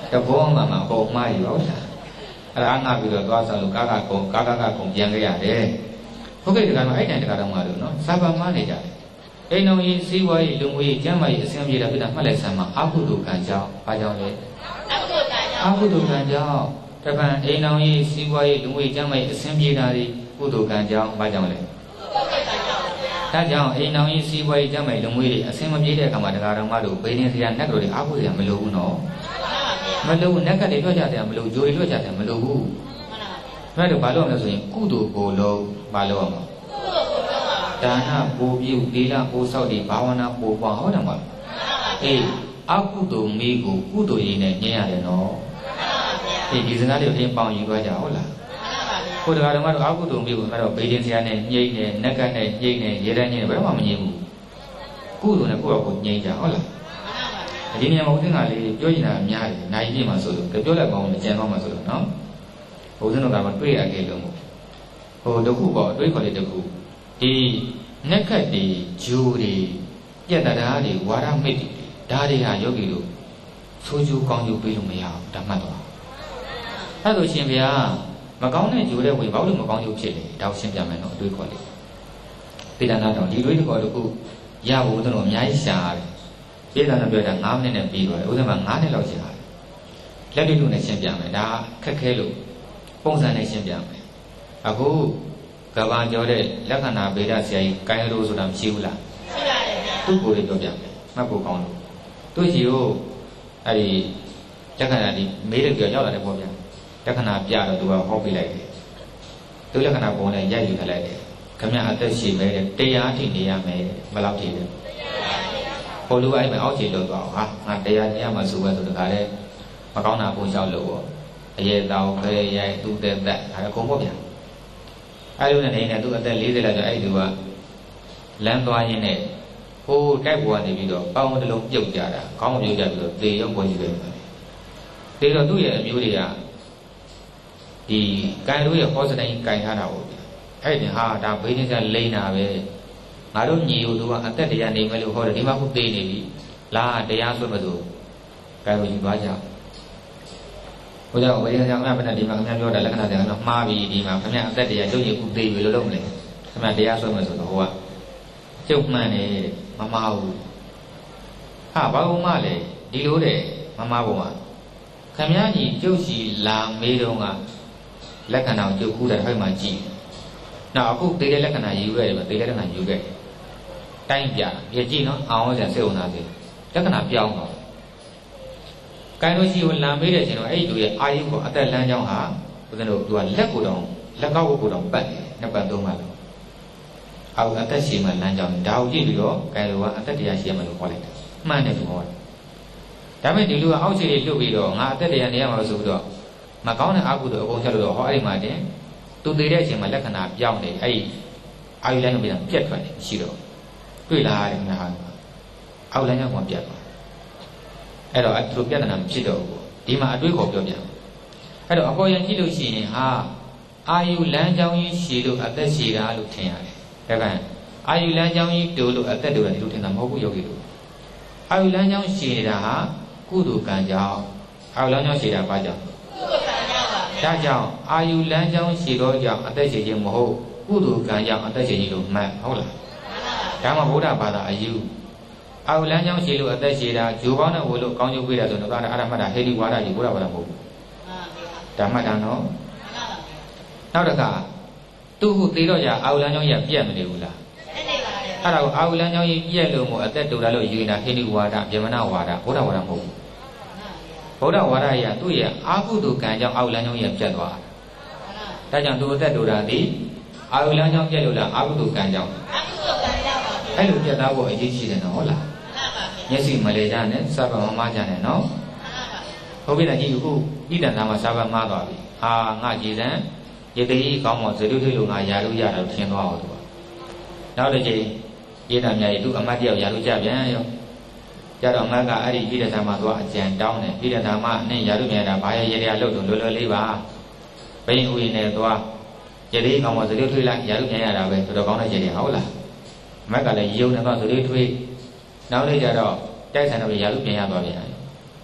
တဘောမှအကုန်မှားယူတော့လားအဲ့ဒါငါပြီးတော့သွားစားလို့ကာကကုန်ပြန်ခဲ့ရတယ်ဟုတ်ကဲ့ဒီကတော့အဲ့တိုင်တကတော့မှလို့နော်စာပါမှနေကြတယ်အိမ်တော်ကြီးစီးပွားရေးလူမှုရေးကျန်းမာရေးအဆင်ပြေတာဖြစ်တာမှတ်လိုက်စမ်းမှာအကုသိုလ်ကံကြောင့်ဘာကြောင့်လဲအကုသိုလ်ကံကြောင့်တပံအိမ်တော်ကြီးစီးပွားရေးလူမှုရေးကျန်းမာရေးအဆင်ပြေတာဒီကုသိုလ်ကံကြောင့်ဘာကြောင့်လဲဒါကြောင့်အိမ်တော်ကြီးစီးပွားရေးကျန်းမာရေးလူမှုရေးအဆင်မပြေတဲ့အခါမှာတရားတော်မှတို့ဘိနေစရာနတ်ကလေးတွေအားကိုးစရာမလိုဘူးနော်မလိုဘူးနတ်ကတွေလွှတ်ကြတယ်မလိုဂျိုတွေလွှတ်ကြတယ်မလိုဘူးမှန်တယ်ဘာလို့လဲဆိုရင်ကုသိုလ်ကိုလုံးဘာလို့အောင်ဒါနပို့ပြုသီလပို့ဆောက်တည်ဘာဝနာပို့ပွားဟောတယ်မဟုတ်အေးအကုသိုလ်မိကိုကုသိုလ်ရည်နဲ့ညှင်းရတယ်နော်အေးဒီစကားတွေအရင်ပေါင်ယူသွားကြဟုတ်လားကိုယ်တော်ကတော့အကုသိုလ်မိကိုကတော့ဗေဒင်ဆရာနဲ့ညှိနေနက်ကနဲ့ညှိနေရေတန်းညှိနေဘယ်မှမညှိဘူးကုသိုလ်နဲ့ကိုယ့်အကိုညှိကြဟုတ်လားဒီနေရာမှာဦးဇင်းကလေပြောနေတာအများကြီးနိုင်ပြည့်မှာဆိုလို့ပြောလိုက်ကောင်းတယ်ကြံကောင်းမှာဆိုလို့နော်ဦးဇင်းတို့ကတော့တွေ့ရခဲ့လို့ဟိုတခုပေါ့တွေးခေါ်လေးတခုဒီနက်ခတ်တွေဂျိုးတွေပြက်တရားတွေဝါရမိတ်တွေဒါတွေဟာယောဂီတို့ဆိုးကျိုးကောင်းကျိုးပေးလို့မရဘူးဒါမှတ်တော့အဲ့လိုရှင်ဗျာမကောင်းတဲ့ဂျိုးတဲ့ဝင်ဘာလို့မကောင်းကျိုးဖြစ်လဲဒါကိုရှင်းပြမယ်နော်အတွေးခေါ်လေးပြည်နာတော့ဒီတွေးခေါ်တခုရဖို့တော့အများကြီးရှာရတယ်ပြည်နာတော့ပြောတာ9မိနစ်နဲ့ပြီးသွားတယ်ဥစ္စာမှာ9နှစ်လောက်ရှာရတယ်လက်တွေ့လို့နဲ့ရှင်းပြမယ်ဒါခက်ခဲလို့ပုံစံနဲ့ရှင်းပြမယ်အခုကဘာပြောတဲ့လက္ခဏာဗေဒဆရာကြီးကိုင်းရိုးဆိုတာမရှိဘူးလားရှိပါတယ်ဗျာသူ့ကိုယ်လေးပြောပြမယ်မှတ်ဖို့ကောင်းလို့သူ့ကြီးကိုအဲ့ဒီလက္ခဏာဒီမေးလို့ပြောရောက်လာတယ်ပေါ့ဗျာလက္ခဏာပြတော့သူကဟောပြလိုက်တယ်သူလက္ခဏာပုံနဲ့ရိုက်ယူထားလိုက်တယ်ခမရအသက်ရှိမဲတဲ့တရားထိနေရမယ်ဘယ်လောက်ထိလဲဟိုလူအဲ့မှာအောက်ခြေလို့သွားဟာငါတရားနေရမှာဆိုပဲဆိုတခါလေမကောင်းတာပုံလျှောက်လို့အရေတောင်ခဲရိုက်သူ့တဲ့သက်ဒါအကုန်ပေါ့ဗျာအဲ့လိုနဲ့နေနေသူအသက်40လောက်ကျအဲ့ဒီကလမ်းသွားရင်းနဲ့ဟိုတိုက်ပေါ်ကနေပြီးတော့ပေါင်းတစ်လုံးပြုတ်ကြတာခေါင်းပြုတ်ကြပြီးတော့သေရောက်ပေါ်ကြီးပဲသေတော့သူ့ရဲ့အမျိုးတွေကဒီကန်တို့ရဲ့ဟောစတိုင်းကန်ထားတာပေါ့အဲ့ဒီဟာဒါဘေးချင်းကလိမ့်တာပဲငါတို့ညီတို့ကအသက်တရားနေမယ်လို့ဟောတယ်ဒီမှာခုသေနေပြီလာတရားဆွတ်မလို့ကန်တို့ယူသွားကြဘုရားဝိညာဉ်ကြောင့်အမှန်ဒီမှာခင်ဗျားပြောတာလက္ခဏာတွေကမှားပြီဒီမှာခင်ဗျားအသက်တရားကျုပ်ကြီးခုသေးပြီလို့လုပ်မလဲခင်ဗျားတရားဆွတ်မယ်ဆိုတော့ဟိုကကျုပ်မှန်တယ်မမှားဘူးဟာဘာလို့မှလဲဒီလိုတဲ့မမှားဘူးမှာခင်ဗျားကြီးကျုပ်စီလာမေးတော့ကလက္ခဏာကိုကျုပ်ကူးတဲ့ထိုက်မှကြည့်နောက်အခုသေတဲ့လက္ခဏာယူခဲ့တယ်ဗျသေတဲ့လက္ခဏာယူခဲ့တိုင်းပြပြကြည့်နော်အောင်စရာစိတ်ဝင်စားစေလက္ခဏာပြောင်းတော့ကိုင်းလို့ရှိကိုလမ်းမေးတဲ့ချိန်တော့အဲ့ဒီလူရဲ့အာယုကိုအသက်လမ်းကြောင်းဟာဦးဇင်းတို့သူကလက်ကိုတောင်လက်ကောက်ကိုတောင်ပတ်တယ်နှစ်ပတ်သုံးပတ်လို့အောက်အသက်ရှိမှလမ်းကြောင်းဒါကိုကြည့်ပြီးတော့ကိုင်းလူကအသက်တရားရှိရမယ်လို့ခေါ်လိုက်တယ်မှန်တယ်သူဟောတယ်ဒါပေမဲ့ဒီလူကအောက်ခြေတွေလွတ်ပြီးတော့ငါအသက်တရားနေရမှာဆိုပြီးတော့မကောင်းတဲ့အာဟုတို့အကုန်ချက်လို့တော့ဟောအဲ့ဒီမှာတင်သူသေတဲ့အချိန်မှာလက္ခဏာပြောင်းနေအဲ့ဒီအာယုလမ်းကြောင်းပြန်ပြတ်ထွက်တယ်ရှိတော့တွေ့လာတယ်ခင်ဗျာအောက်လမ်းကြောင်းကပြတ်သွားအဲ့တော့သူပြဿနာမဖြစ်တော့ဘူးဒီမှာအတွေးခေါ်ပြောပြအဲ့တော့အပေါ်ယံကြည့်လို့ရှိရင်ဟာအာယုလမ်းကြောင်းကြီးရှည်လို့အသက်ရှည်တာလို့ထင်ရတယ်ဒါကအာယုလမ်းကြောင်းကြီးတိုးလို့အသက်တိုးတယ်ဒီလိုထင်တာမဟုတ်ဘူးယောဂီတို့အာယုလမ်းကြောင်းရှည်နေတာဟာကုသိုလ်ကံကြောင့်အာယုလမ်းကြောင်းရှည်တာဘာကြောင့်ကုသိုလ်ကံကြောင့်ပါဒါကြောင့်အာယုလမ်းကြောင်းရှည်တော့ကြောင့်အသက်ရှည်ခြင်းမဟုတ်ကုသိုလ်ကံကြောင့်အသက်ရှည်ခြင်းလို့မှတ်ဟုတ်လားဒါမှဗုဒ္ဓဘာသာအယူအာယုလမ်းကြောင်းရှည်လို့အသက်ရှည်တာဂျိုးပေါင်းနဲ့ဝလို့ကောင်းကျိုးပေးတာဆိုတော့ဒါအရမတ်တာဟေလိဝါဒကြီးဘုရားဘာသာမဟုတ်ဘူးဒါမှတ်တာနော်နောက်တစ်ခါသူ့ဟုသေတော့ကြအာယုလမ်းကြောင်းကြီးပြက်မနေဘူးလားအဲ့ဒါကိုအာယုလမ်းကြောင်းကြီးပြက်လို့မို့အသက်တူတာလို့ယူနေတာဟေလိဝါဒဗျမနဝါဒဘုရားဝါဒမဟုတ်ဘူးဘုရားဝါဒကြီးကသူ့ရဲ့အာဟုတုကံကြောင့်အာယုလမ်းကြောင်းကြီးပြက်သွားတာဒါကြောင့်သူအသက်တူတာဒီအာယုလမ်းကြောင်းပြက်လို့လားအာဟုတုကံကြောင့်အာဟုတုကံကြောင့်ပါအဲ့လိုပြက်သားဖို့အရေးကြီးတယ်နော်ဟုတ်လားမျက်စိမလဲကြနဲ့စာပတ်မမကြနဲ့နော်ဟုတ်ပြီလားကြည့်ခုဣဒံသားမှာစာပတ်မှားသွားပြီဟာငါကြည်စံရတိကောင်းမောဇတုထွေလို့ငါရာလို့ရတာထင်သွားအောင်သူကနောက်တစ်ချိန်ဣဒံမြတ်ကြီးသူအမတ်တယောက်ရာလို့ကြပြန်ရောကြတော့အမတ်ကအဲ့ဒီဣဒံသားမှာသွားအကြံတောင်းတယ်ဣဒံသားမှာနဲ့ရာလို့မြတ်တာဘာရရေရလို့တော့လွယ်လွယ်လေးပါဘိန်းဥယျာဉ်နဲ့သွားရတိကောင်းမောဇတုထွေလိုက်ရာလို့မြတ်ရတာပဲတော်တော်ကောင်းတဲ့ရေရဟုတ်လားအမတ်ကလည်းယုံနေတော့ဇတုထွေနောက်လေးကြတော့တိုက်ဆိုင်တော့ရာလို့ပြန်ရသွားပြန်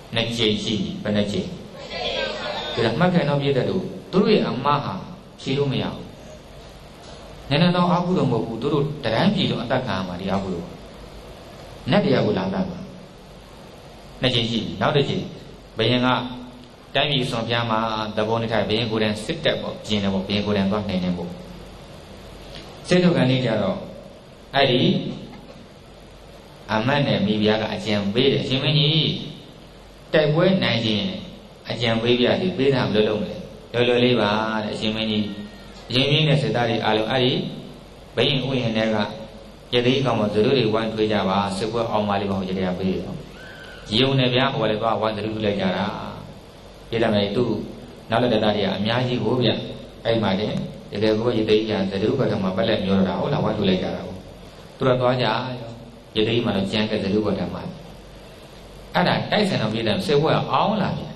နှစ်ကြိမ်ရှိပြီဘယ်နှကြိမ်ဒါမှတ်ခဲ့တော့ပြည့်တဲ့တို့သူတို့ရဲ့အမဟာဖြေလို့မရဘူးနည်းနည်းတော့အကုသိုလ်မဟုတ်ဘူးသူတို့တန်းပြည်လုံးအသက်ခံရမှာဒီအကုသိုလ်နတ်တရားကိုလာတတ်ပါနှစ်ကြိမ်ရှိပြီနောက်တစ်ကြိမ်ဘယင်ကတိုင်းပြည်စွန်ပြားမှာသဘောနဲ့ထိုင်ဘယင်ကိုယ်တိုင်စစ်တက်ပေါ့ကျင်းတယ်ပေါ့ဘယင်ကိုယ်တိုင်သွားနိုင်တယ်ပေါ့စိတ်ထုတ်ကန်လေးကြတော့အဲ့ဒီအမတ်နဲ့မိဖုရားကအကြံပေးတယ်အရှင်မင်းကြီးတိုက်ပွဲနိုင်ခြင်းအကြံပေးပြတယ်ပေးတာဘယ်လိုလုပ်မလဲလွယ်လွယ်လေးပါတဲ့အရှင်မင်းကြီးအရင်ကြီးနဲ့စစ်သားတွေအားလုံးအဲ့ဒီဘယင်ဥယျာဉ်တွေကရသေးကောင်မသူတို့တွေဝိုင်းထွေးကြပါစစ်ပွဲအောင်ပါလိမ့်မဟုတ်ရတရားပေးတယ်ရုံနဲ့ဗျာဟိုလည်းသွားဝိုင်းသူတို့လိုက်ကြတာပြတယ်မယ်သူနောက်လက်သားတွေကအများကြီးကိုဗျအဲ့မှာတည်းတကယ်ကိုရသေးကြသတုဘက်မှာပက်လက်မျိုးတော့တာဟုတ်လားဝိုင်းထွေးလိုက်ကြတာဟုတ်သူတို့သွားကြရသေးမှတော့ကြမ်းခဲ့သတုဘက်မှာအဲ့ဒါတိုက်ဆိုင်တော့ပြတယ်စစ်ပွဲအောင်လာပြန်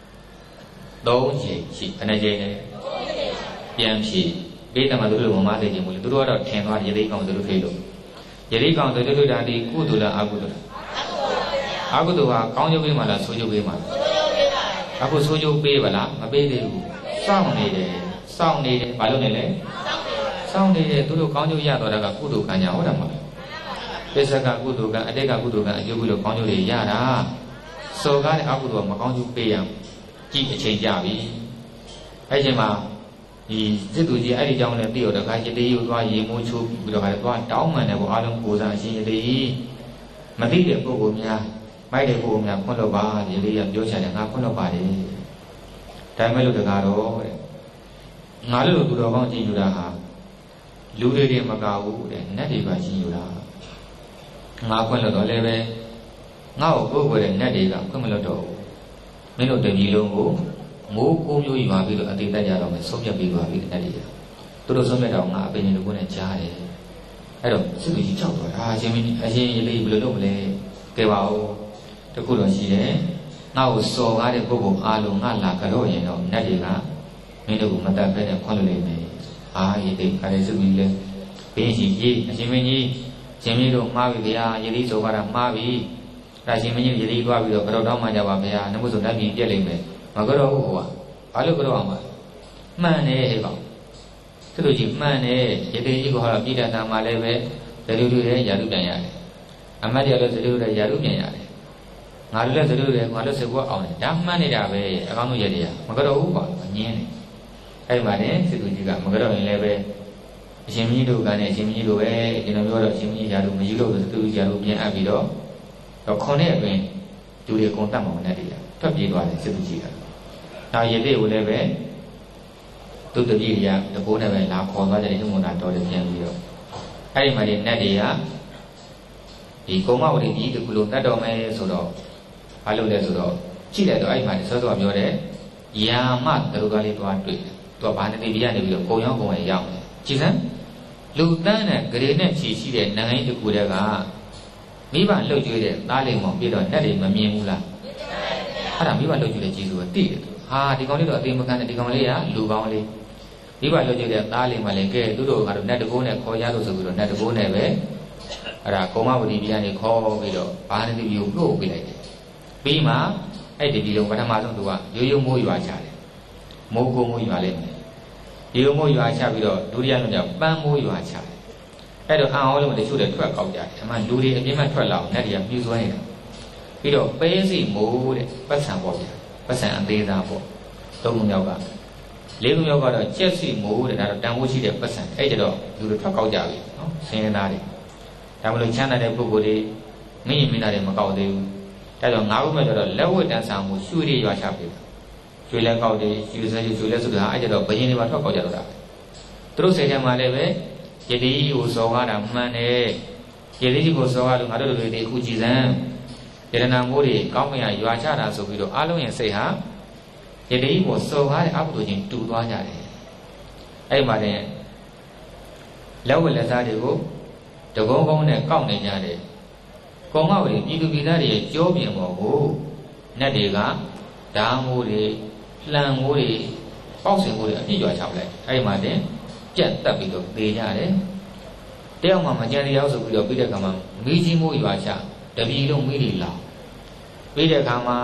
3ချိန်ရှိဘယ်နှချိန်လဲပြန်ဖြေပေးတယ်မှာသူတို့မမသိခြင်းမို့လေသူတို့ကတော့ထင်သွားရသေးကောင်သူတို့ခေလို့ရသေးကောင်သူတို့ဒါဒီကုသိုလ်လားအကုသိုလ်လားအကုသိုလ်ကကောင်းကျိုးပေးမှလားဆိုးကျိုးပေးမှလားအခုဆိုးကျိုးပေးပါလားမပေးသေးဘူးစောင့်နေတယ်ဘာလို့လဲစောင့်နေတယ်သူတို့ကောင်းကျိုးရတော့တာကကုသိုလ်ကံညာဟုတ်တယ်မလားပစ္စကကုသိုလ်ကအတိတ်ကကုသိုလ်ကအကျိုးကုသိုလ်ကောင်းကျိုးတွေရတာစော်ကားတဲ့အကုသိုလ်ကမကောင်းကျိုးပေးရအောင်ကြည့်အချိန်ကြပြီအဲ့ချိန်မှာဒီစစ်သူကြီးအဲ့ဒီကြောင့်လည်းပြီးတော့တခါရသေးယူသွားရေမိုးချိုးပြီးတော့ခါသွားတောင်းမှန်တယ်ပေါ့အားလုံးကိုစားအရှင်ရသေးမသိတဲ့ပုဂ္ဂိုလ်များမိုက်တဲ့ပုဂ္ဂိုလ်များခွင့်လို့ပါရသေးရပြောချင်တယ်ငါခွင့်လို့ပါတယ်ဒါမဲ့လို့တကားတော့တဲ့ငါတို့သူတော်ကောင်းကြည့်ယူတာဟာလူတွေမကဘူးတဲ့နတ်တွေပါကြည့်ယူတာငါခွင့်လို့တော့လည်းပဲငါ့ကိုပုဂ္ဂိုလ်တဲ့နတ်တွေကခွင့်မလို့တော့ဘူးမင်းတို့တကြီးလုံးကိုမိုးကိုမျိုးယူပါပြီးတော့အသေးတက်ကြတော့မယ်ဆုံးဖြတ်ပြီးပါပြီတဲ့တည်းသူတို့ဆုံးဖြတ်တော့ငါအပင်လူကိုနဲ့ကြားတယ်အဲ့တော့စစ်သူကြီးကြောက်တော့အရှင်မင်းအရှင်ရေလေးဘယ်လိုလုပ်မလဲကဲပါဦးတခုတော့ရှိတယ်ငါ့ကိုစော်ကားတဲ့ပုဂ္ဂိုလ်အားလုံးငါလာကြတော့ရင်တော့နတ်တွေကမင်းတို့ကိုမတတ်ပဲနဲ့ခွင့်လို့လိမ့်မယ်ရေသိခါလေးစစ်သူကြီးလဲဘင်းရှိကြီးအရှင်မင်းကြီးရှင်မင်းတို့မှားပြီဗျာရေလေးစော်ကားတာမှားပြီဒါရှင်မင်းကြီးရေလေးသွားပြီးတော့ကြောက်တော့မှကြပါဗျာနှမှုဆိုတတ်ပြီးပြက်လိမ့်မယ်မကြောက်ဘူးဟိုကဘာလို့ကြောက်အောင်မလဲမှန်တယ်ဟဲ့ကောင်သူတို့ကြီးမှန်တယ်ရေသေးကြီးကဟောပြည်တာမှာလည်းပဲဇလူတွေရာထုပြန်ရတယ်အမတ်တရားလည်းဇလူတွေရာထုပြန်ရတယ်ငါတို့လည်းဇလူတွေငါတို့စကွအောင်တယ်ဒါမှန်နေတာပဲအကောင်းဆုံးရတရားမကြောက်ဘူးကွာငင်းတယ်အဲ့မှာလည်းစစ်သူကြီးကမကြောက်ရင်လည်းပဲအရှင်မင်းတို့ကလည်းအရှင်မင်းတို့ပဲကျွန်တော်ပြောတော့အရှင်မင်းရာထုမယူလို့စစ်သူကြီးရာထုပြန်အပ်ပြီးတော့ခွန်တဲ့အတွင်းလူတွေကုန်တတ်မှာမနဲ့တရားထွက်ပြေးသွားတယ်စစ်သူကြီးကဒါရည်သေးကိုလည်းပဲသူတပည့်ရတကိုးနဲ့ပဲလာခေါ်သွားတယ်ဒီမုန်တာတော်တယ်ပြန်ပြီးတော့အဲ့ဒီမှာဒီနတ်တွေကဒီကုံမဝတိကြီးတကူလုံးတတ်တော်မယ်ဆိုတော့ဘာလို့လဲဆိုတော့ကြည့်တယ်တော့အဲ့ဒီမှာစောစောပြောတဲ့ယာမတရုကလေးသွားတွေ့တယ်သူကဘာနဲ့တိပြရနေပြီးတော့ကုံရောက်ကုံရရောက်တယ်ကြည်စမ်းလူတန်းနဲ့ဂရေနဲ့ချီရှိတဲ့နိုင်ငံတကူတွေကမိဘလှုပ်ကြွေးတဲ့သားလေးမောင်ပြီးတော့နတ်တွေမမြင်ဘူးလားအဲ့ဒါမိဘလှုပ်ကြွေးတဲ့ကျေးဇူးကတိတယ်ဟာဒီကောင်လေးတော့အသေးမခံနဲ့ဒီကောင်လေးကလူကောင်းလေးမိဘလှုပ်ကြွေးတဲ့သားလေးမှလည်းကဲသူတို့ကတော့နတ်တကိုးနဲ့ခေါ်ရလို့ဆိုပြီးတော့နတ်တကိုးနဲ့ပဲအဲ့ဒါကုံမဝတီပြည်ကနေခေါ်ပြီးတော့ဘာနဲ့ဒီကိုပို့ပေးလိုက်တယ်ပြီးမှအဲ့ဒီလုံးပထမဆုံးသူကရိုးရိုးမိုးရွာချတယ်မိုးကိုမိုးရွာလိုက်တယ်ရိုးရိုးမိုးရွာချပြီးတော့ဒုတိယလုံးကျပန်းမိုးရွာချတယ်အဲ့တော့အံ့ဩလို့တချို့တွေထွက်ကောက်ကြတယ်အမှလူတွေအပြင်းမဲ့ထွက်လာအောင်နတ်တွေကမြူဆွဲနေတာပြီးတော့ပဲစီမိုးတဲ့ပတ်ဆံပေါ့ဗျာပတ်ဆံအသေးသားပေါ့သုံးခုမြောက်ကလေးခုမြောက်ကတော့ကြက်စီမိုးတဲ့ဒါတော့တန်ဖိုးရှိတဲ့ပတ်ဆံအဲ့ကြတော့လူတွေထွက်ကောက်ကြပြီနော်ဆင်းရဲသားတွေဒါမလို့ချမ်းသာတဲ့ပုဂ္ဂိုလ်တွေမင်းရင်မင်းသားတွေမကောက်သေးဘူးဒါကြောင့်ငါးခုမြောက်ကျတော့လက်ဝတ်တန်းဆောင်မှုရွှေတွေရွာချပေးတာရွှေလက်ကောက်တွေရွှေစဲရွှေလက်ဆိုတာအဲ့ကြတော့ဘယင်းတွေမှာထွက်ကောက်ကြတော့တာသူတို့စိတ်ထဲမှာလည်းပဲရည်တည်ကိုစော်ကားတာမှန်တယ်ရည်တည်ကိုစော်ကားလို့ငါတို့တွေဒီအခုကြည်စမ်းယရနာမိုးတွေကောင်းမရရွာချတာဆိုပြီးတော့အားလုံးရဲ့စိတ်ဟာရည်တည်ကိုစော်ကားတဲ့အကုသိုလ်ချင်းတူသွားကြတယ်အဲ့မှာတည်းလက်ဝက်လက်သားတွေကိုတကုန်းကုန်းနဲ့ကောက်နေကြတယ်ကုံမောက်တွေပြည်သူပြည်သားတွေရဲ့ကြောပြင်ပေါ်ကိုနတ်တွေကဓာမိုးတွေလှန်မိုးတွေပေါက်စင်မိုးတွေအပြည့်ရွာချပလိုက်အဲ့မှာတည်းပြတ်တက်ပြီးတော့သေကြတယ်တယောက်မှမကြံရရောက်ဆိုပြီးတော့ပြီးတဲ့အခါမှာမိကြီးမိုးရွာချတပြည်လုံးမိတွေလောင်ပြီးတဲ့အခါမှာ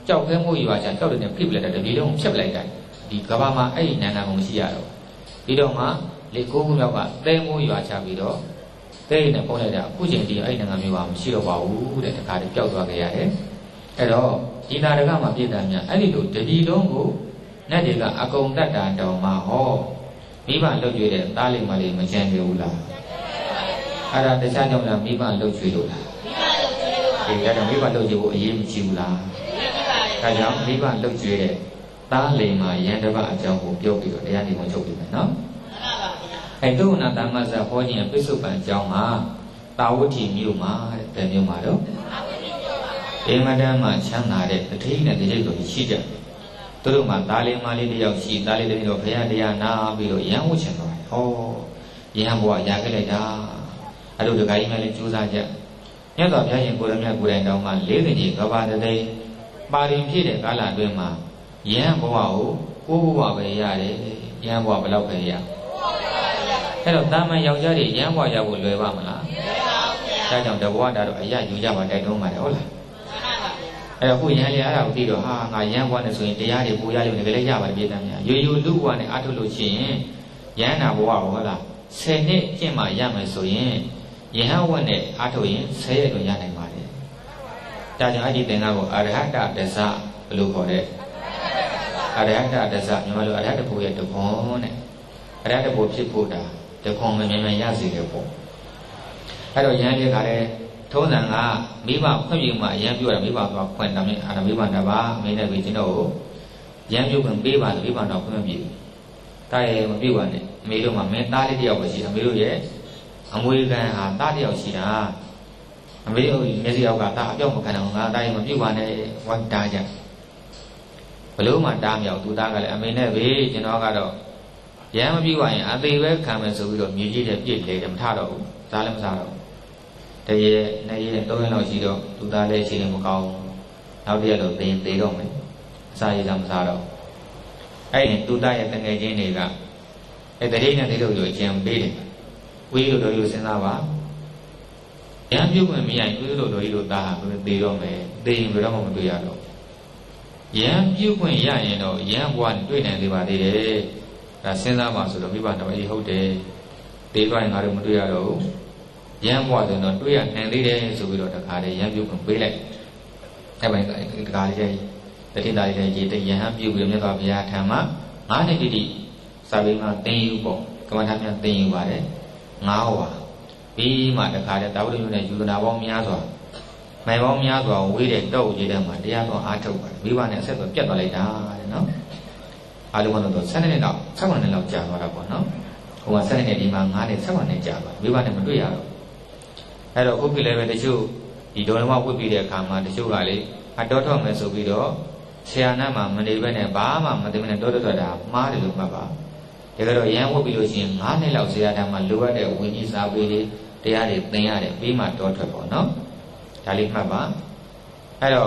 ကြောက်ခဲမှုရွာချကြောက်တဲ့ဖိပလိုက်တဲ့ဒီလုံးဖြတ်ပလိုက်တယ်ဒီကဘာမှာအဲ့ဒီနန္ဒကုံရှိရတော့ပြီးတော့မှလေကိုးခုမြောက်ကသဲမိုးရွာချပြီးတော့သဲနဲ့ပုံလိုက်တာအခုချိန်ဒီအဲ့ဒီနိုင်ငံမျိုးပါမရှိတော့ပါဘူးတဲ့တခါတည်းပျောက်သွားခဲ့ရတယ်အဲ့တော့ဒီနာရကမှာပြည့်တယ်များအဲ့ဒီလိုတတိလုံးကိုနတ်တွေကအကုံတတ်တာတောင်မှဟောမိဘလှုပ်ကြွေတဲ့သားလေးမလေးမချမ်းဘူးလားအဲ့ဒါတခြားကြောင့်လားမိဘလှုပ်ကြွေလို့လားမိဘလှုပ်ကြွေလို့ပါဒီကတော့မိဘလှုပ်ကြွေဖို့အရေးမကြီးဘူးလားဒါကြောင့်မိဘလှုပ်ကြွေတဲ့သားလေးမှာရန်တပတ်အကြောင်းကိုပြောပြီးတော့တရားဒီဝင်ချုပ်ပြီးမယ်နော်အဲ့တုဏတမ္မဇဟောခြင်းပိစုပန်အကြောင်းမှာတာဝတိမြို့မှာတဲ့မြို့မှာတော့အေမတန်မှာချမ်းသာတဲ့တတိနဲ့တတိတို့ရှိကြတယ်သူတို့မှာသားလေးမလေးတယောက်ရှိသားလေးတည်းတော့ဘုရားတရားနာပြီးတော့ရဟန်းဝှချင်သွားတယ်ဟောရဟန်းဘုရားရခဲ့လိုက်တာအဲ့လိုတခါကြီးမှလည်းကြိုးစားကြမြတ်စွာဘုရားရှင်ကိုရမြတ်ကိုယ်တိုင်တောင်းမှ၄သိကြီးကဘာတသိပါရင်ဖြစ်တဲ့ကာလအတွင်းမှာယဟန်ဘဝကိုဘဝပဲရတယ်ယဟန်ဘဝဘယ်လောက်ပဲရအဲ့တော့တာမန်ယောက်ျားတွေယဟန်ဘဝရဖို့လွယ်ပါမလားဒါကြောင့်တဘဝတာတော့အရယူကြပါတိုက်တွန်းပါတယ်ဟုတ်လားအဲ့တော့ခုယဟန်လေးအဲ့ဒါကိုသိတော့ဟာငါယဟန်ဘဝနဲ့ဆိုရင်တရားတွေပူရလို့လည်းရပါတယ်ပြည်သားများရိုးရိုးလူဘဝနဲ့အထုလို့ရှိရင်ယဟန်နာဘဝဟုတ်လား10နှစ်ကျင့်မှရမယ်ဆိုရင်ယဟန်ဘဝနဲ့အထုရင်10ရက်တော့ရနိုင်ပါတယ်ဒါကြောင့်အဲ့ဒီသင်္ကန်းကိုအရဟတဒဇဘယ်လိုခေါ်တဲ့အရဟတဒဇမြန်မာလိုအရဟတဘုရဲ့တခွန်တဲ့အရဟတဘုဖြစ်ဖို့တာတခွန်မမြင်မြန်ရစေတယ်ပေါ့အဲ့တော့ယဟန်လေးကလည်းထုံးစံကမိဘခွင့်ပြုမှယဟန်ပြုရမိဘကခွင့်တယ်အဲ့ဒါမိဘတပါမင်းနဲ့ပြီးကျွန်တော်ကိုယဟန်ပြုခွင့်ပေးပါလို့မိဘတော်ခွင့်ပြုတာရဲ့မပြုပါနဲ့အမေတို့မှမင်းသားလေးတယောက်ပဲရှိတယ်အမေတို့ရဲ့အမွေခံဟာသားတယောက်ရှိတာအမေတို့မျက်စိအောက်ကသားအပြောက်မခံအောင်ငါသားရင်မပြုတ်ပါနဲ့ဝတ်တားကြဘလို့မှတားမြောက်သူသားကလည်းအမေနဲ့ပဲကျွန်တော်ကတော့ရမ်းမပြုတ်ပါရင်အသေးပဲခံမယ်ဆိုပြီးတော့မြေကြီးတဲ့ပြည့်လေတယ်မထတော့ဘူးသားလည်းမစားတော့ဘူးတရေနဲ့ရေ3ရက်လောက်ရှိတော့သူသားလည်းရှိနေမကောင်းနောက်တရက်တော့သေတော့မယ်အစာရည်စားမစားတော့အဲ့ဒီသူသားရဲ့တငယ်ချင်းတွေကအဲ့တရေနဲ့သေတော့ကြံပေးတယ်ဝေးလို့တော်ကြီးစဉ်းစားပါရမ်းပြုတ်ခွင့်မရရင်သူတို့တော်ကြီးတို့သားဟာသေတော့မယ်သေရင်ဘယ်တော့မှမတွေ့ရတော့ရမ်းပြုတ်ခွင့်ရရင်တော့ရမ်းဘဝနဲ့တွေ့နိုင်သေးပါသေးတယ်ဒါစဉ်းစားပါဆိုတော့မိဘတော်အေးဟုတ်တယ်သေသွားရင်ငါတို့မတွေ့ရတော့ဘူးရမ်းဘဝဆိုတော့တွေ့ရနိုင်သေးတယ်ဆိုပြီးတော့တခါလေရမ်းပြုတ်ခွင့်ပေးလိုက်အဲ့ပိုင်းတခါလေတတိသားလေးရေးတဲ့ရဟန်းပြုတ်ပြီးမြတ်စွာဘုရားထံမှာ9နှစ်တိစာပေမှာသင်ယူပေါ့ကမ္မထာများသင်ယူပါတယ်9ဝါပြီးမှတခါတည်းတာဝတိမြို့နဲ့ယူဒနာပေါင်းများစွာမိုင်ပေါင်းများစွာဝေးတဲ့တောက်ကြီးတဲ့မှာတရားတော်အားထုတ်ပါတယ်မိဘနဲ့အဆက်အသွယ်ပြတ်သွားလိုက်တာတဲ့နော်အားလုံးကတော့7နှစ်လောက်7နှစ်လောက်ကြာသွားတာပေါ့နော်ဟိုက7နှစ်ဒီမှာ9နှစ်7နှစ်ကြာသွားမိဘနဲ့မတွေ့ရတော့အဲ့တော့ခုပြီလည်းပဲတချို့ဒီဒေါ်လမဝတ်ပြီးတဲ့အခါမှာတချို့ကလေအတော်ထောက်မယ်ဆိုပြီးတော့ဆရာနာမှာမနေဘဲနဲ့ဘာမှမသိမနဲ့တောထွက်တာမှားတယ်လို့မှတ်ပါဒါကြတော့ရန်ဝတ်ပြီးလို့ရှိရင်9နှစ်လောက်ဆရာတန်းမှာလိုအပ်တဲ့ဝိညာဉ်စာပေတွေတရားတွေသင်ရတယ်ပြီးမှတောထွက်ပေါ့နော်ဒါလေးမှတ်ပါအဲ့တော့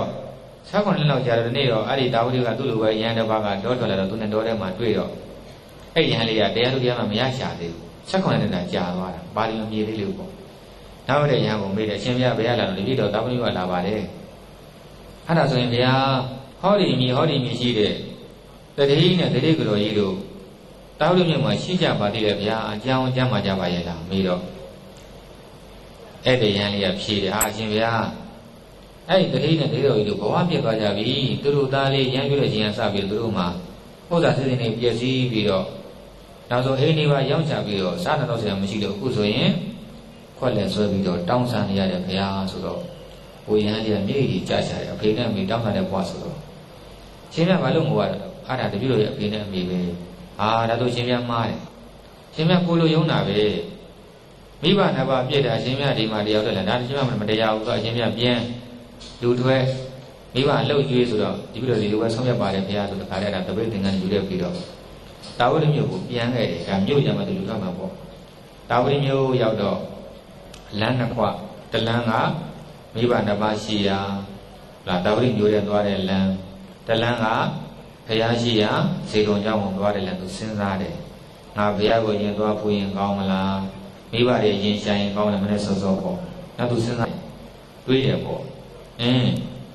6နှစ်လောက်ကြာတော့ဒီနေ့တော့အဲ့ဒီတာဝတိကသူ့လိုပဲရန်တစ်ပါးကတောထွက်လာတော့သူနဲ့တောထဲမှာတွေ့တော့အဲ့ရန်လေးကတရားသူတရားမှမရရှာသေးဘူး6နှစ်တည်းကြာသွားတာဘာလို့မပြေသေးလို့ပေါ့နောက်တဲ့ရန်ကိုမေးတယ်အရှင်ဘုရားဘယ်ရလာလို့ဒီတော့တာဝတိကလာပါတယ်အဲ့ဒါဆိုရင်ဘုရားဟောဒီမြေရှိတဲ့တတိနဲ့တတိကတော်ကြီးတို့တာဝတိမြို့မှာရှိကြပါသေးတယ်ဗျာအကြောင်းကြမ်းပါကြပါရဲ့လားမေးတော့အဲ့ဒီရန်လေးကဖြေတယ်ဟာအရှင်ဗျာအဲ့ဒီတတိနဲ့တတိတော်ကြီးတို့ဘဝပြတ်သွားကြပြီသူတို့သားလေးရန်ပြည့်တဲ့ခြင်းအစပြီးသူတို့မှာဥစ္စာစည်းစိမ်တွေပြည့်စည်ပြီးတော့နောက်ဆုံးအိမ်လေးပါရောက်ချပြီးတော့စားတော့ဆရာမရှိတော့အခုဆိုရင်ခွက်လက်ဆွဲပြီးတော့တောင်းဆန်းနေရတယ်ဗျာဆိုတော့ဝေယံလေးကမြေကြီးကြာချတယ်အဖေနဲ့အမေတောင်းတာတဲ့ဘဝဆိုတော့ရှင်မြတ်ဘာလို့ငိုရတော့အဲ့ဒါတပည့်တော်ရဲ့အဖေနဲ့အမေပဲဟာဒါဆိုရှင်မြတ်မားတယ်ရှင်မြတ်ကိုလိုယုံတာပဲမိဘနှစ်ပါးပြည့်တာရှင်မြတ်ဒီမှာတရားထွက်လာဒါရှင်မြတ်မတရားဘူးဆိုအရှင်မြတ်ပြန်လူထွဲမိဘလှုပ်ကြွေးဆိုတော့ဒီပြီးတော့ဒီလိုပဲဆုံးဖြတ်ပါတယ်ဘုရားဆိုတော့ခါတဲ့တပိတ်သင်္ကန်းယူတဲ့ပြီးတော့တာဝတိမြို့ကိုပြန်ခဲ့တယ်ဒါမြို့ရမှတူလူကမှာပေါ့တာဝတိမြို့ရောက်တော့လမ်းနှစ်ခွတလမ်းကမိဘနှစ်ပါးရှိရာလာတာဝတိမြို့ထဲသွားတဲ့လမ်းတလမ်းကဘုရားရှိရာဇေတုံကျောင်းကိုသွားတယ်လည်းသူစဉ်းစားတယ်ငါဘုရားကိုရင်သွားဖူးရင်ကောင်းမလားမိဘတွေရင်ရှာရင်ကောင်းတယ်မနဲ့စောစောပေါ့နောက်သူစဉ်းစားတွေးတယ်ပေါ့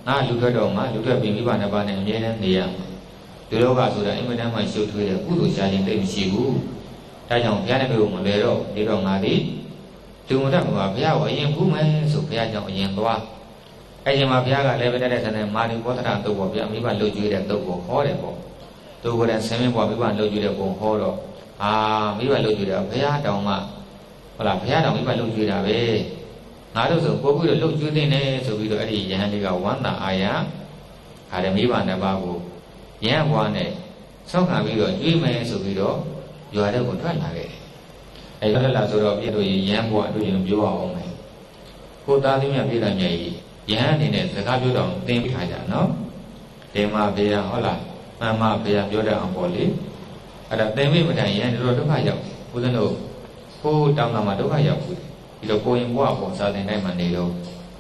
ngã lục thuế đâu mà lục thuế bị bạn ba này nhớ đến gì à từ đó cả số là em mới đang mà siêu thuế là cú đồ xa liền tới siêu tại trong phía này bây giờ mà về rồi đi đâu ngã đi từ một tháng mà phía ở yên cú mấy số phía trong yên toa cái gì mà phía cái level này là này mà đi có thể làm tôi bảo phía mấy bạn lôi chui được tôi bảo khó đấy bảo tôi có đang xem mấy bạn lôi chui được bảo khó rồi à mấy bạn lôi chui được phía đâu mà là phía đâu mấy bạn lôi chui được về ngã đâu rồi có cái lôi chui thế này rồi bây giờ đi nhà đi gặp quán là ai á hay là mấy bạn đã bảo cô nhà quán này sau khi bây giờ chui mấy rồi bây giờ giờ đây còn thoát lại cái đó là rồi bây giờ nhà quán tôi dùng vô ao này cô ta thì mình bây giờ nhảy nhà này sẽ có chỗ đồng tiền khai ra nó để mà bây giờ họ là mà bây giờ chỗ đồng bỏ đi ở đây tiền với mình này nhà rồi đâu phải dọc cô dân đâu cô trong nào mà đâu phải dọc thì đâu cô em qua bỏ sao thế này mà đi đâu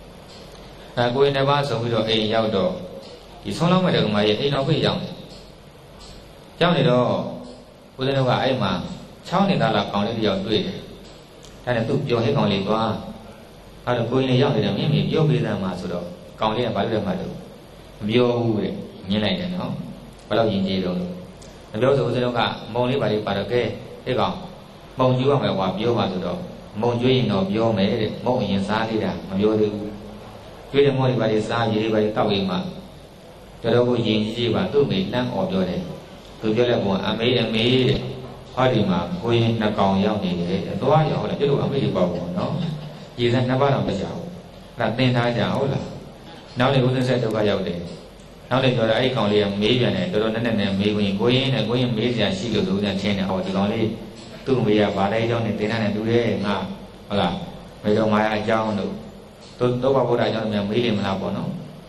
cô em này ba số bây giờ ấy giao đồ thì xong lắm mà được mà ấy nó phải dòng cháu này đó cô dân đâu cả ấy mà cháu này ta là còn đi giao tuổi đây là tụt vô hết còn liền qua à được cô này giao thì là mình vô bây giờ mà số đó còn đi là phải được mà được vô vậy như này này nó bắt đầu nhìn gì rồi vô số đâu cả mong đi phải được cái còn mong chú mà hòa vô mà số đó mong chú gì nó vô mấy mong nhìn xa đi ra mà vô đi chú đi mong đi phải xa gì đi phải tao gì mà cho đâu có gì mà tôi bị đang ọp vô đấy tôi cho là buồn em ấy hỏi đi mà cô nó còn giao gì để tối giờ là chế độ em ấy đi bầu nó vì thế nó bắt đầu phải giàu đặt tên thay giàu là nó này cũng sẽ cho cái giàu để nó này cho ấy còn liền mỹ về này tôi nói này mỹ của cô mỹ giờ xí được rồi trên này họ thì còn đi tôi bây giờ vào đây cho nên tên này tôi đây mà là bây giờ mai ai giao được tôi vào cô đại cho mình mỹ liền mà làm bọn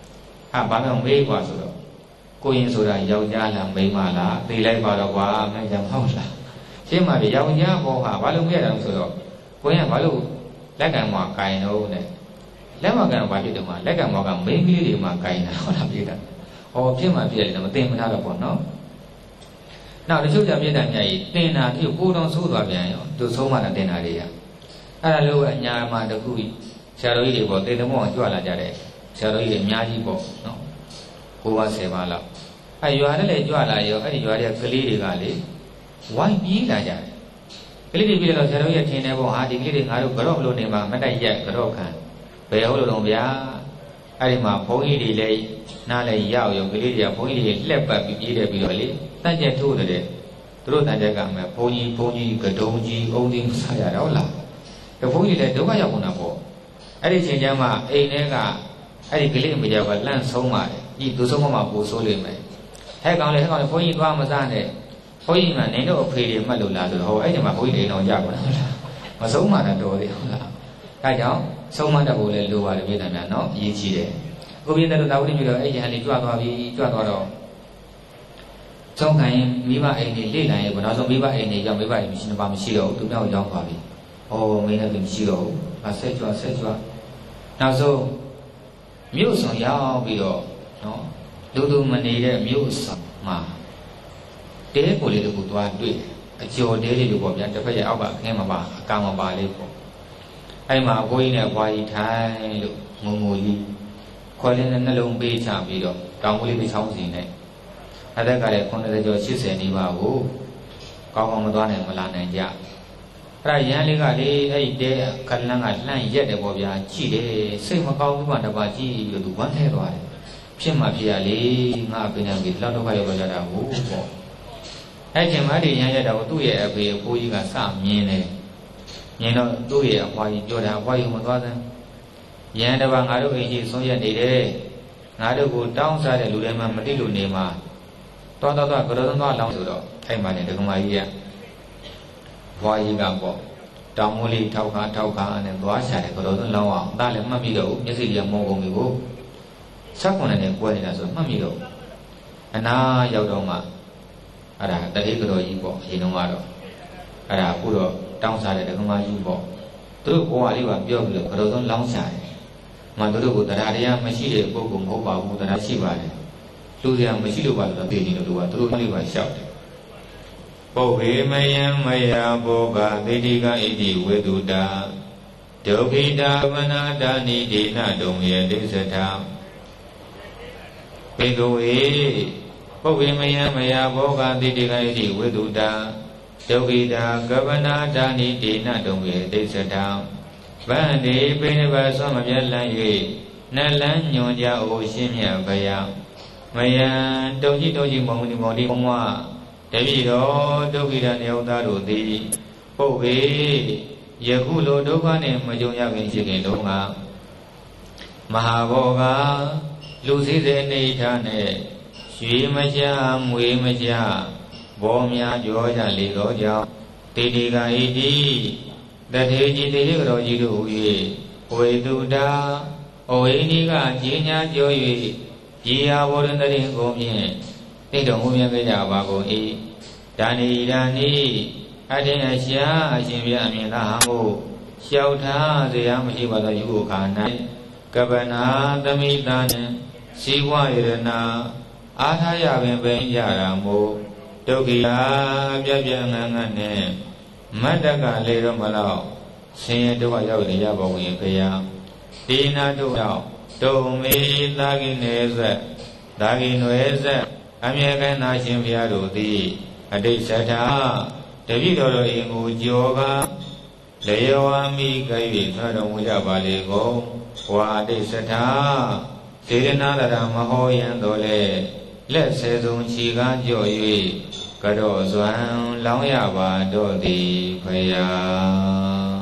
nó bán mình mỹ qua rồi cô yên số là giàu gia làm mỹ mà là tỷ lệ vào đó qua mấy trăm không là chứ mà bị giàu giá vô bán luôn biết là rồi cô yên bán luôn lấy cái mỏ cày đâu này lấy mà cái nào phải biết được mà lấy cái mỏ cái mấy cái gì mà cày nó làm gì đó chứ mà bây giờ là một tiền mà ra được bọn nó nào để chút giờ bây giờ nhảy tiền là thì cô đang số vào biển tôi số mà là tiền là gì à là lúc ở nhà mà được vui xe đôi đi bỏ tiền nó mua cho là giá đấy xe đôi đi nhà gì bỏ nó cô ba xe ba là ai giờ đấy lấy cho là giờ ai giờ đấy cái gì cái gì quay bí là giá cái gì bây giờ xe đôi đi trên này bỏ đi cái gì ngài được gỡ luôn này mà mấy đại gia gỡ khăn về ở luôn bây ai mà phối đi lấy na lấy giàu rồi cái gì phối đi lép bạc bị để bị lấy ta chơi thua rồi đấy tôi ta chơi cả mà phối cái đồ gì ông đi sao vậy đó là cái phối đi để đâu có giàu nào bỏ ai đi chơi chơi mà ai này cả ai đi cái gì bây giờ vẫn làm sống mà đi tôi sống mà bố số liền mày hay còn phối đi qua mà ra này phối mà nếu nó phê đi mà đủ là rồi hồi ấy mà phối đi nó giàu mà sống mà là đồ thì không là cái cháu sống mà đã bố lên đồ vào để biết là nó gì chỉ đấy cô biết được đâu đi bây giờ ấy hành lý cho đó trong cái mỹ ba ấy này lấy này và nó trong mỹ ba ấy này trong mỹ ba ấy mình xin bao nhiêu xíu tôi nào giao vào đi mình là mình xíu và sẽ cho nào rồi miêu sòng giao bây giờ nó đâu mình đi đấy miêu sòng mà thế của lấy được của toàn đuổi chiều thế thì được của nhận cho phải áo bạc nghe mà bà cao mà bà lên của ai mà cô ấy này quay thái được ngồi đi coi lên nó lông bê chạm bị đó cao mũi bị sáu gì này ở đây cái này con này cho chia sẻ đi vào cô cao không mà toàn này mà làm này dạ ra nhà lấy cái đi ấy để cần là ngài là dễ để bỏ ra chỉ để xây mà cao cái bản đáp chỉ được đủ bán hết rồi phía mà phía lấy ngã bên này bị lao đâu phải bao giờ đâu cô ấy chỉ mà đi nhà đâu tôi về về cô ấy cả sáu miền này nhìn nó tôi về quay cho đã quay mà toàn nhà đó bằng ai đó cái gì sống dân đi đấy ai đó cũng đau sao để lùi lên mà mất đi lùi này mà to cái đó nó lâu rồi đó thay mà này được không ai vậy quay gì cả bộ trong một ly thau khá này quá xài cái đó nó lâu à ta lại mà bị đâu những gì làm mồ của mình cô sắc con này quay là rồi mà bị đâu anh na giàu đâu mà đã thấy cái đó gì bộ gì nó mà đó đã cô đó đau sao để được không ai gì bộ tôi có ai đi vào biểu được cái đó nó lâu xài mà tôi được tại đây mà chỉ để cô cùng cô bảo cô tại đây chỉ vậy tôi thì mà chỉ được vào là tiền nhiều tôi tôi đi vào sao bộ về mày bộ bà đi đi cái gì về tụ ta điều khi ta vẫn đã đi đi na đồng ye đi sẽ tham ဘေကဝေပုဗ္ဗေမယမယဘောဂတိတိကယတိဝိတုတာဒုက္ခိတာကပနာဒါနိဒေနတုံဝေဒိသတံဗန္တိပိဏဘသောမပြတ်လန်း၍နလန်းညွန်ကြအိုရှင်းမြတ်ဘယမယံတုံကြီးမောင်ဒီမောင်ဒီဘုံဝတပိတော်ဒုက္ခိတာနေဥသားတို့သည်ပုဗ္ဗေယခုလိုဒုက္ခနှင့်မကြုံရခင်ရှိခင်တုန်းကမဟာဘောဂလူစည်းစိမ်နေထားနဲ့ရွေမချမွေမချဘောများကြောကြလေသောကြောင့်တေဒီကဣတိတထေကြီးတေကတော်ကြီးတို့၍ဝေတုတာအဝိနိကကြီးညာကြော၍ရေဟာဝရဏတရင်ကုန်ဖြင့်တိတ်တော်မူမြတ်ကြပါကုန်၏ဒါနိအတင်းအရှာအရှင်ပြအမြင်သာဟံကိုလျှောက်ထားစရာမရှိပါသောယုခါ၌ကပနာသမိတာနှင့်စီဝရဏအားထားရပင်ပဲရတာမို့ဒုက္ခိတာပြပြငန်းငန်းနဲ့မတ္တကလေတော့မလို့ဆင်းရဲဒုက္ခရောက်နေရပါဝင်ဖေယဒီနာတို့ရောက်ဒုံမေသာကိနေဇက်သာကိနွယ်ဇက်အမြဲကန်းသာရှင်ဘုရားတို့သည်အတိစ္ဆထာတပိတော်တို့အင်ကိုကြောကလေယဝမိကြ၍ဆွတော်မူကြပါလေကုန်ဝါအတိစ္ဆထာစေရနာတရမဟောယံတော်လေလက်ဆယ်ဆုံးခြေကားကြော့၍ကတော့ဇွမ်းလောင်းရပါတော့သည်ဖယား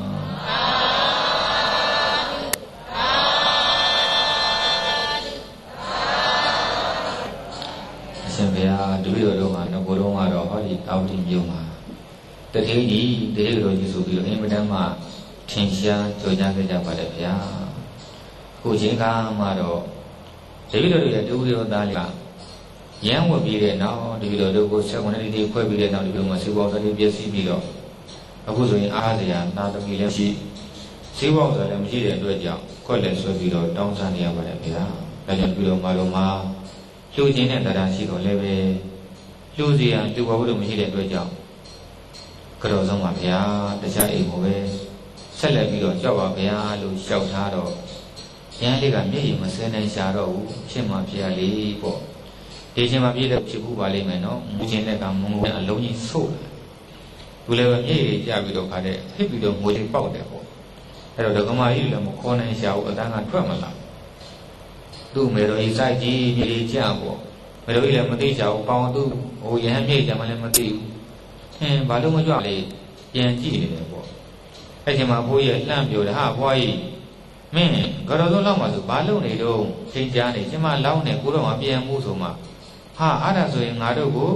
အရှင်ဘုရားတပည့်တော်တို့မှာငကိုယ်တော်ကတော့ဟောဒီတောင်းတမျိုးမှာတထေးကြီးတေရတော်ကြီးဆိုပြီးတော့အင်မတန်မှထင်ရှားကြော်ကြားခဲ့ကြပါတယ်ဗျာခုချိန်ကမှတော့တပည့်တော်ရဲ့တူရောသားလေးကရမ်းဝတ်ပြီးတဲ့နောက်တပည့်တော်တို့ကိုဆက်ဝင်နေတီခွဲပြီးတဲ့နောက်ဒီလိုမှစေဘောတော်လေးပြည့်စည်ပြီးတော့အခုဆိုရင်အားစရာနာသမီးလည်းရှိစေဘောဆိုလည်းမရှိတဲ့အတွက်ကြောင့်ခွက်လည်းဆွဲပြီးတော့တောင်းစားနေရပါတယ်ဗျာဒါကြောင့်ပြီးတော့မှလူချင်းတဲ့တရားရှိတော့လည်းပဲလူစီရလူဘဝလို့မရှိတဲ့အတွက်ကြောင့်ကြောဆုံးပါဗျာတခြားအိမ်ကိုပဲဆက်လက်ပြီးတော့ကြောက်ပါဗျာလို့လျှောက်ထားတော့ရန်လေးကမျက်ရည်မစဲနိုင်ရှာတော့ဘူးဖြစ်မှဖြစ်ရလေပေါ့ဒီချိန်မှာပြည့်တဲ့ဖြစ်ဘူးပါလိမ့်မယ်နော်မူချင်းတဲ့ကမုံအလုံးကြီးဆိုးတယ်သူလည်းပဲမျက်ရည်ကျပြီးတော့ခါတဲ့ဟစ်ပြီးတော့ငွေလေးပေါက်တယ်ပေါ့အဲ့တော့ဒကမကြီးလည်းမခေါ်နိုင်ရှာဘူးအတန်းကထွက်မလာသူ့မေတော်ကြီးစိုက်ကြီးမြေကြီးကျပေါ့မေတော်ကြီးလည်းမသိကြဘူးပေါင်သူ့ဟိုရဟန်းမြေကြမှလည်းမသိဘူးဘာလို့မကြွလေပြန်ကြည့်နေတယ်ပေါ့အဲ့ဒီမှာဘိုးရဲ့လှမ်းပြောတယ်ဟာဘွားကြီးမင်းကြော်စုံလောက်မှဆိုဘာလုပ်နေတော့ချိန်ကြားနေကျမလောင်းနေကိုတော့မပြန်မှုဆိုမှဟာအဲ့ဒါဆိုရင်ငါတို့ကို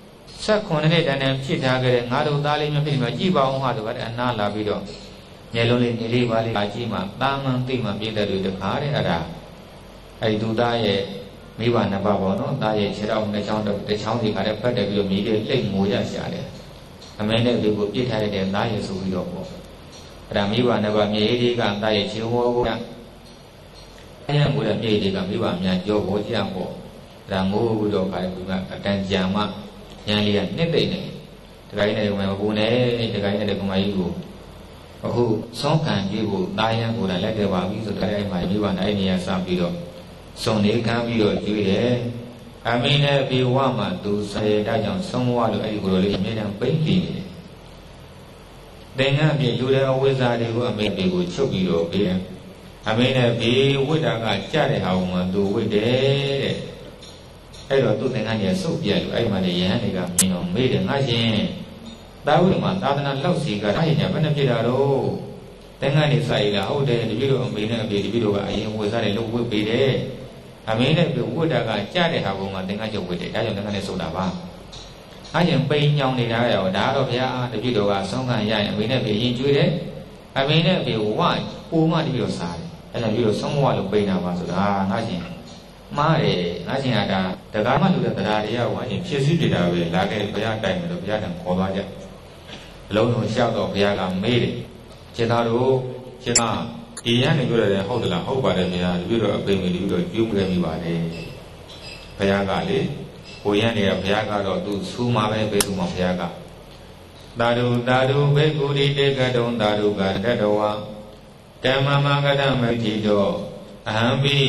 16နှစ်တန်းတန်းဖြစ်ထားခဲ့တဲ့ငါတို့သားလေးမျိုးဖြစ်နေမှာကြည်ပါအောင်ဟာဆိုတဲ့အနာလာပြီးတော့မျက်လုံးလေးနေလေးပါလေးကြည့်မှတာမန်သိမှပြည့်တဲ့တွေတခါတဲ့အဲ့ဒါအဲ့ဒီသူသားရဲ့မိဘနှစ်ပါးပေါ့နော်သားရဲ့ခြေထောက်နှစ်ချောင်းတစ်ချောင်းစီခါတဲ့ဖတ်တယ်ပြီးတော့မြေလေးလှိမ့်ငိုရရှာတယ်အမဲနဲ့ဒီကိုပြစ်ထားတဲ့သားရဲ့ဆိုပြီးတော့ပေါ့အဲ့ဒါမိဘနှစ်ပါးမြေကြီးကသားရဲ့ခြေဝေါ်ကိုအဲ့ရမို့တဲ့မြေကြီးကမိဘများကြောဘောကြပေါ့ဒါမိုးပြီးတော့ခါတယ်ပြီးမှအတန်ကြံမှညံလေးကနှစ်သိမ့်နေတခါကြီးနဲ့ကဘူးနဲ့တခါကြီးနဲ့ကမကြီးကိုအခုစောခံပြေဖို့တာရန်ကိုလည်းလက်ခဲ့ပါပြီဆိုတော့အဲ့မှာမိဘနဲ့အဲ့နေရာစပြီးတော့စုံနေခံပြီးတော့ကျွေးတယ်အမင်းနဲ့ပြေဝမှသူစေတကြောင့်ဆုံးဝလို့အဲ့ဒီကိုယ်လေးအမြဲတမ်းပိတ်ပြီးနေတယ်သင်္ကန်းပြေလူတဲ့အဝိဇ္ဇာတွေကိုအမင်းပြေကိုချုပ်ပြီးတော့ပြေအမင်းနဲ့ပြေဝိတ္တာကကြတဲ့ဟာမှသူဝိတ်တယ်တဲ့အဲ့တော့သူသင်္ကန်းကြီးစုပ်ပြက်လို့အဲ့မှာနေရဟန်းတွေကမြင်တော့မေးတယ်ငါရှင်သာဝိမှာသာသနာလောက်စီကထားရင်ညာဘယ်နဲ့ဖြစ်တာတော့သင်္ကန်းနေစိုက်လာဟုတ်တယ်တပည့်တော်အမေနဲ့အပြေတပည့်တော်ကအရင်ဝေစားတယ်လို့ဝတ်ပေးတယ်အမေနဲ့ပြေဝတ်တာကကြားတဲ့ဟာပုံမှာသင်္ကန်းချုပ်ဝတ်တယ်ဒါကြောင့်သင်္ကန်းနဲ့ဆိုတာပါအားရင်ပိန်ညောင်းနေတာရောဒါတော့ဗျာတပည့်တော်ကဆုံးခံရရင်အမေနဲ့ပြေရင်ကျွေးတယ်အမေနဲ့ပြေဝပိုးမှတပည့်တော်စားတယ်အဲ့ဒါပြီးတော့ဆုံးမဝလို့ပိန်တာပါဆိုတာငါရှင်မားတယ်ငါရှင်ကဒါတကားမှလူတဲ့တရားတွေကဝါရင်ဖြစ်စည်းပြတာပဲလာခဲ့ဘုရားတိုင်မယ်လို့ဘုရားတန်ခေါ်သွားကြအလုံးစုံလျှောက်တော့ဘုရားကမေးတယ်ခြေသားတို့ခြေသားဒီရန်နေပြောတယ်ဟုတ်တယ်လားဟုတ်ပါတယ်ဗျာတပည့်တော်အပိမေတပည့်တော်ကျူးခဲ့မိပါတယ်ဘုရားကလေဟိုရန်တွေကဘုရားကတော့သူဆူမှာပဲဘေသူမှာဘုရားကသာဓုသာဓုဘေကုရိတေကတုံသာဓုကတတဝဓမ္မမဂတမတိတောအဟံပိ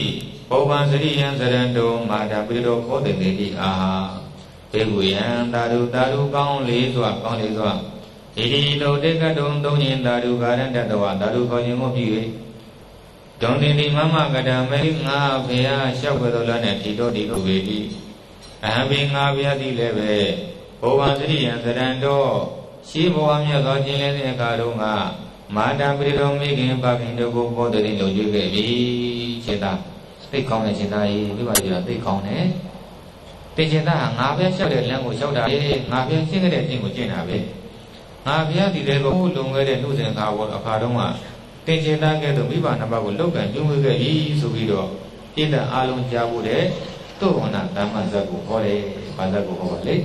ဘောဗံစရိယံစရန္တောမာတာပိတောခောတေတိအာဘေကုယံသာဓုကောင်းလေးစွာကောင်းလေးစွာဣတိတောတေကတုံသုံးရင်သာဓုကာရဏတဝသာဓုကောင်းခြင်းကိုပြု၍ဒုံတိမမကတမေငါဖေယလျှောက်ကြတော်လည်းနဲ့ဒီတော့ဒီလိုပဲဒီအဟံဘေငါဖေယသည်လည်းပဲဘောဗံစရိယံစရန္တောရှိဘဝမြတ်သောခြင်းလည်းတဲ့အခါတုန်းကမာတာပိတောမိခင်ပခင်တို့ကိုပေါ်တဲ့လုံကျွေးခဲ့ပြီခြေသားသိကောင်းတဲ့ခြေသားကြီးပြပါကြတာသိကောင်းတယ်တင်ခြေသားငါပဲလျှောက်တဲ့လမ်းကိုလျှောက်တာငါပဲရှင်းခဲ့တဲ့အခြင်းကိုကျင့်တာပဲငါဘုရားဒီတဲ့ကိုလုံခဲ့တဲ့နှုတ်စဉ်ခါပေါ်အခါတုန်းကတင်ခြေသားကဲ့သို့မိဘနှစ်ပါးကိုလောက်ကံပြုံးဝေခဲ့ပြီဆိုပြီးတော့ပြည့်တဲ့အားလုံးကြားဖို့တဲ့သုဝဏဓမ္မဇတ်ကိုဟောတယ်ဘာဇတ်ကိုဟောပါလေ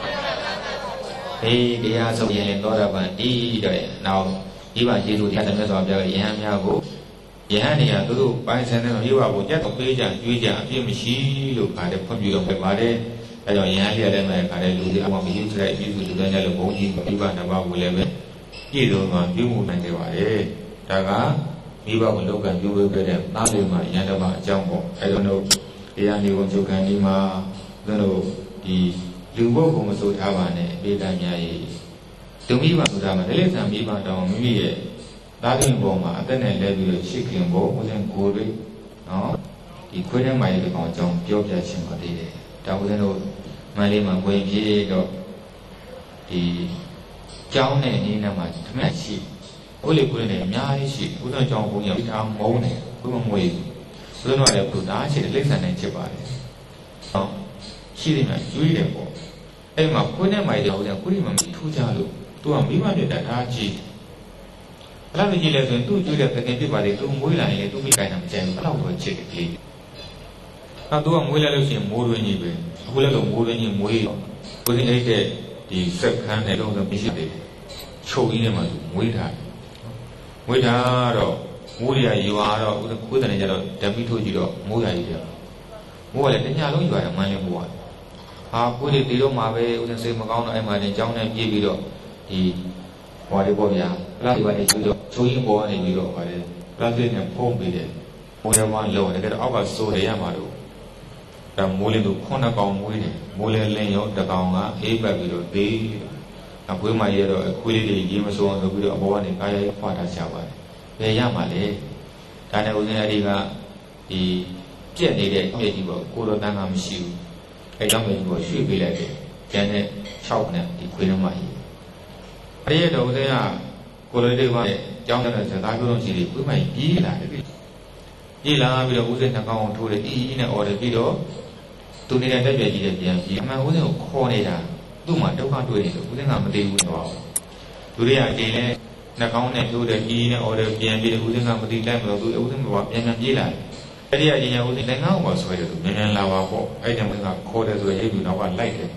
တရားဆုံးရင်သောတာပန်ဒီတော့နောက်ဒီပါကျေးဇူးတရားတော်မြတ်စွာဘုရားရဲ့ယဟန်များကိုယဟန်နေရာသူတို့ပိုင်းဆိုင်တဲ့မိဘကိုကြက်တော့ပေးကြကျွေးကြအပြည့်မရှိလို့ခါတဲ့ဖွင့်ပြတော့ဖြစ်ပါတယ်အဲကြောင့်ယဟန်လျက်လည်းမဲ့ခါတဲ့လူတွေအမှမရှိစလိုက်ပြည်သူလူတိုင်းလည်းဘုန်းကြီးမိဘနှစ်ပါးကိုလည်းပဲပြည့်စုံစွာပြုမှုနိုင်ကြပါတယ်ဒါကမိဘကိုလောက်ကံပြုလုပ်ခဲ့တဲ့သားလေးမှယန္တမအကြောင်းပေါ့အဲကြောင့်တို့တရားနေကုန်ချုပ်ခံဒီမှာသူတို့ဒီလူဘုတ်ကိုမစိုးထားပါနဲ့အပေကံများရေးဒုမိဘဆိုတာမှာလည်းဆံမိဘတောင်းမိမိရဲ့သားခင်ပေါ်မှာအသက်နဲ့လဲပြီးတော့ရှိခင်ပေါ်ဦးဇင်းကိုယ်တွေနော်ဒီခွေးထဲမှာရဲ့ကောင်အကြောင်းပြောပြခြင်းပါသေးတယ်ဒါဦးဇင်းတို့မန္တလေးမှာဝင်ပြေးတော့ဒီကျောင်းနဲ့နေနဲ့မှာခမက်ရှိဦးလေးကိုယ်နဲ့အများကြီးရှိဦးဇင်းကျောင်းဘုန်းကြီးထားမုန်းတယ်ဘုမမွေးဦးဇင်းတို့လည်းဘုရားရှိတဲ့လိမ့်ဆန်နေဖြစ်ပါတယ်ဟောရှိတယ်မှာကျွေးတယ်ပေါ့အဲ့မှာခွေးနဲ့မိုက်တဲ့ဦးဇင်းကိုယ်မှမထူးကြလို့သူကမိမပြတဲ့အားကြီးဘယ်လိုကြည့်လဲဆိုရင်သူ့ကျွေးတဲ့ခင်ဖြစ်ပါလေသူမွေးလာရင်သူမိကိုင်းတာမကြိုက်ဘူးအဲ့လိုတော့ချစ်တယ်ကလေးသူကမွေးလာလို့ရှိရင်မိုးတွင်းကြီးပဲအခုလည်းလို့မိုးတွင်းကြီးမွေးကိုယ်ကြီးတဲ့ဒီစက်ခန်းနဲ့လုံးစုံပြည့်စုံတယ်ချုပ်ရင်းနဲ့မှသူမွေးထားတော့မိုးရရွာတော့ခွေးတယ်ကြတော့ဓမိထိုးကြည့်တော့မိုးရကြီးတယ်မိုးကလည်းတညလုံးရွာတယ်မှန်းလည်းမိုးကဟာခွေးတွေတီတော့မှာပဲဦးစင်စိတ်မကောင်းတော့အဲ့မှာတင်ကြောင်းနဲ့ပြေးပြီးတော့ဒီဟောဒီပေါ့ဗျာပလတ်တွေကျတော့ချိုးရင်းပေါ်နေပြီးတော့ပါတယ်ပလတ်တွေနဲ့ဖုံးပေးတယ်မိုးရဝမ်းလုံးတယ်အောက်ကစိုးတယ်ရမှာတော့ဒါမိုးလင်းတို့ခုနှစ်ကောင်မွေးတယ်မိုးလင်းလင်းရောတကောင်ကအေးပတ်ပြီးတော့သေးအခွေးမရတော့အခွေးလေးတွေရေမစိုးအောင်လုပ်ပြီးတော့အပေါ်ကနေကားရိုက်ဖွာထားချပါတယ်ဘယ်ရမှာလဲဒါနဲ့ဦးဇင်းအဒီကဒီပြက်နေတဲ့ပြက်ကြီးပေါ့ကိုတော်တန်းကမရှိဘူးအဲကြောင့်ပဲဒီပေါ်ရွှေ့ပေးလိုက်တယ်ကျန်တဲ့6နဲ့ဒီခွေးလုံးမကြီးအဲ့ဒီတော့ဦးဇင်းကကိုလိုလေးကကျောင်းတဲ့စကားပြောလို့ရှိရင်ခွေးမကြီးပြေးလာတယ်ပြေးလာပြီးတော့ဦးဇင်းနှကောင်ထိုးတယ်အီးနဲ့အော်တယ်ပြီးတော့သူနေတဲ့တက်ပြည့်ကြီးတဲ့ပြန်ပြီးအမှန်ဦးဇင်းကိုခေါ်နေတာသူ့မှာဒုက္ခတွေ့နေလို့ဦးဇင်းကမသိဘူးတော့သူတွေကအချိန်နဲ့နှကောင်နဲ့ထိုးတယ်အီးနဲ့အော်တယ်ပြန်ပြီးဦးဇင်းကမသိလိုက်မလို့သူဦးဇင်းကပြန်ပြေးလာတယ်အဲ့ဒီအချိန်ကဦးဇင်းလည်းငါ့ကိုဆွဲတယ်သူမြန်လာပါပေါ့အဲ့ဒီမှာခေါ်တယ်ဆိုရင်ရိပ်ပြီးတော့လိုက်တယ်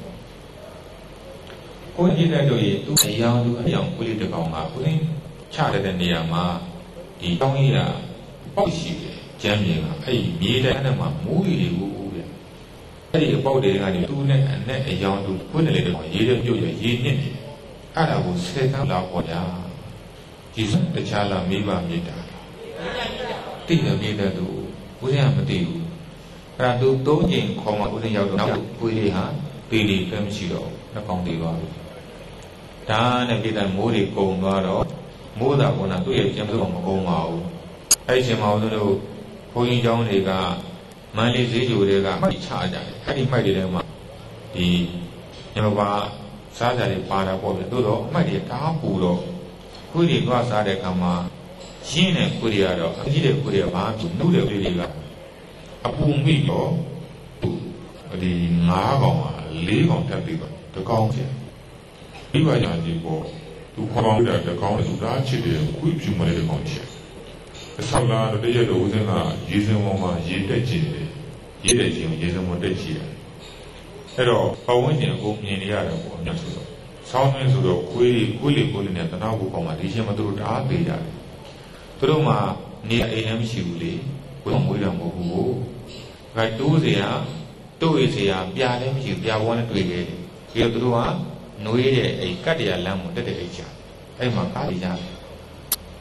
ကိုကြီးတဲ့တို့ရေသူ့အယောင်သူအယောင်ကိုလေးတကောင်ကဦးဇင်းချတဲ့နေရာမှာဒီတောင်းကြီးကပေါက်ရှိတယ်ကျမ်းမြေကအဲ့ဒီမြေတဲ့အဲ့မှာမိုးရီတွေကိုဗျအဲ့ဒီအပေါက်တွေကနေသူ့နဲ့အနဲ့အယောင်သူခွန်းတယ်လေတော့ရေးတဲ့ပြုတ်ရရေးနစ်နေအဲ့ဒါကို10သန်းလောက်ပေါ်ကြဒီစတခြားလာမိဘမြေတာတိတယ်မြေတဲ့သူဦးဇင်းကမသိဘူးအဲ့ဒါသူ၃ချိန်ခေါ်မှဦးဇင်းရောက်တော့နောက်ခွေးလေးဟာပေးလေးပဲမရှိတော့နှကောင်သေးပါဘူးဒါနဲ့ပြည်တဲ့မိုးတွေကုန်သွားတော့မိုးသာကသူ့ရဲ့ပြန်စုံမကုန်ပါဘူးအဲ့ဒီချိန်မှာဦးဇင်းတို့ဘုန်းကြီးကျောင်းတွေကမန္တလေးဈေးကျိုတွေကမှတ်ချကြတယ်အဲ့ဒီမှတ်တွေထဲမှာဒီညမပါစားကြတယ်ပါတာပေါ့ဗျသို့တော့အမှတ်တွေတားပူတော့ခွေးတွေသွားစားတဲ့အခါမှာရင်းတဲ့ခွေးတွေကတော့အကြီးတဲ့ခွေးတွေကဘာဖြစ်နှုတ်တဲ့ခွေးတွေကအပူမိတော့ဒီ9ကောင်က4ကောင်တက်ပြီးတော့တကောင်ကျမိဘညာကြီးပေါ့သူခေါ်တဲ့တကောင်သူသားချစ်တယ်ခွေးဖြူမလေးတကောင်ချစ်အဆောက်လာတော့တရက်တော့ဦးစင်းကရေစင်ပေါ်မှာရေတက်ကြည့်တယ်ရေတက်ခြင်းရေစင်ပေါ်တက်ကြည့်တယ်အဲ့တော့ပဝန်းကျင်ကိုမြင်နေရတယ်ပေါ့ညဆိုတော့ဆောင်းမင်းဆိုတော့ခွေးလေးနဲ့တနာဖို့ကောင်းမှာဒီရှင်မသူတို့တအားသေးရတယ်သူတို့မှနေအိမ်လည်းမရှိဘူးလေဘုံမွေးတော်မဟုတ်ဘူးကဲတိုးเสียတို့ရเสียပြာလည်းမရှိပြာဝန်းနဲ့တွေ့ခဲ့တယ်ပြီးတော့သူတို့ကနွေးတဲ့အိမ်ကတ်တရလမ်းကိုတက်တဲ့အိမ်ချအဲ့မှာကားကြတယ်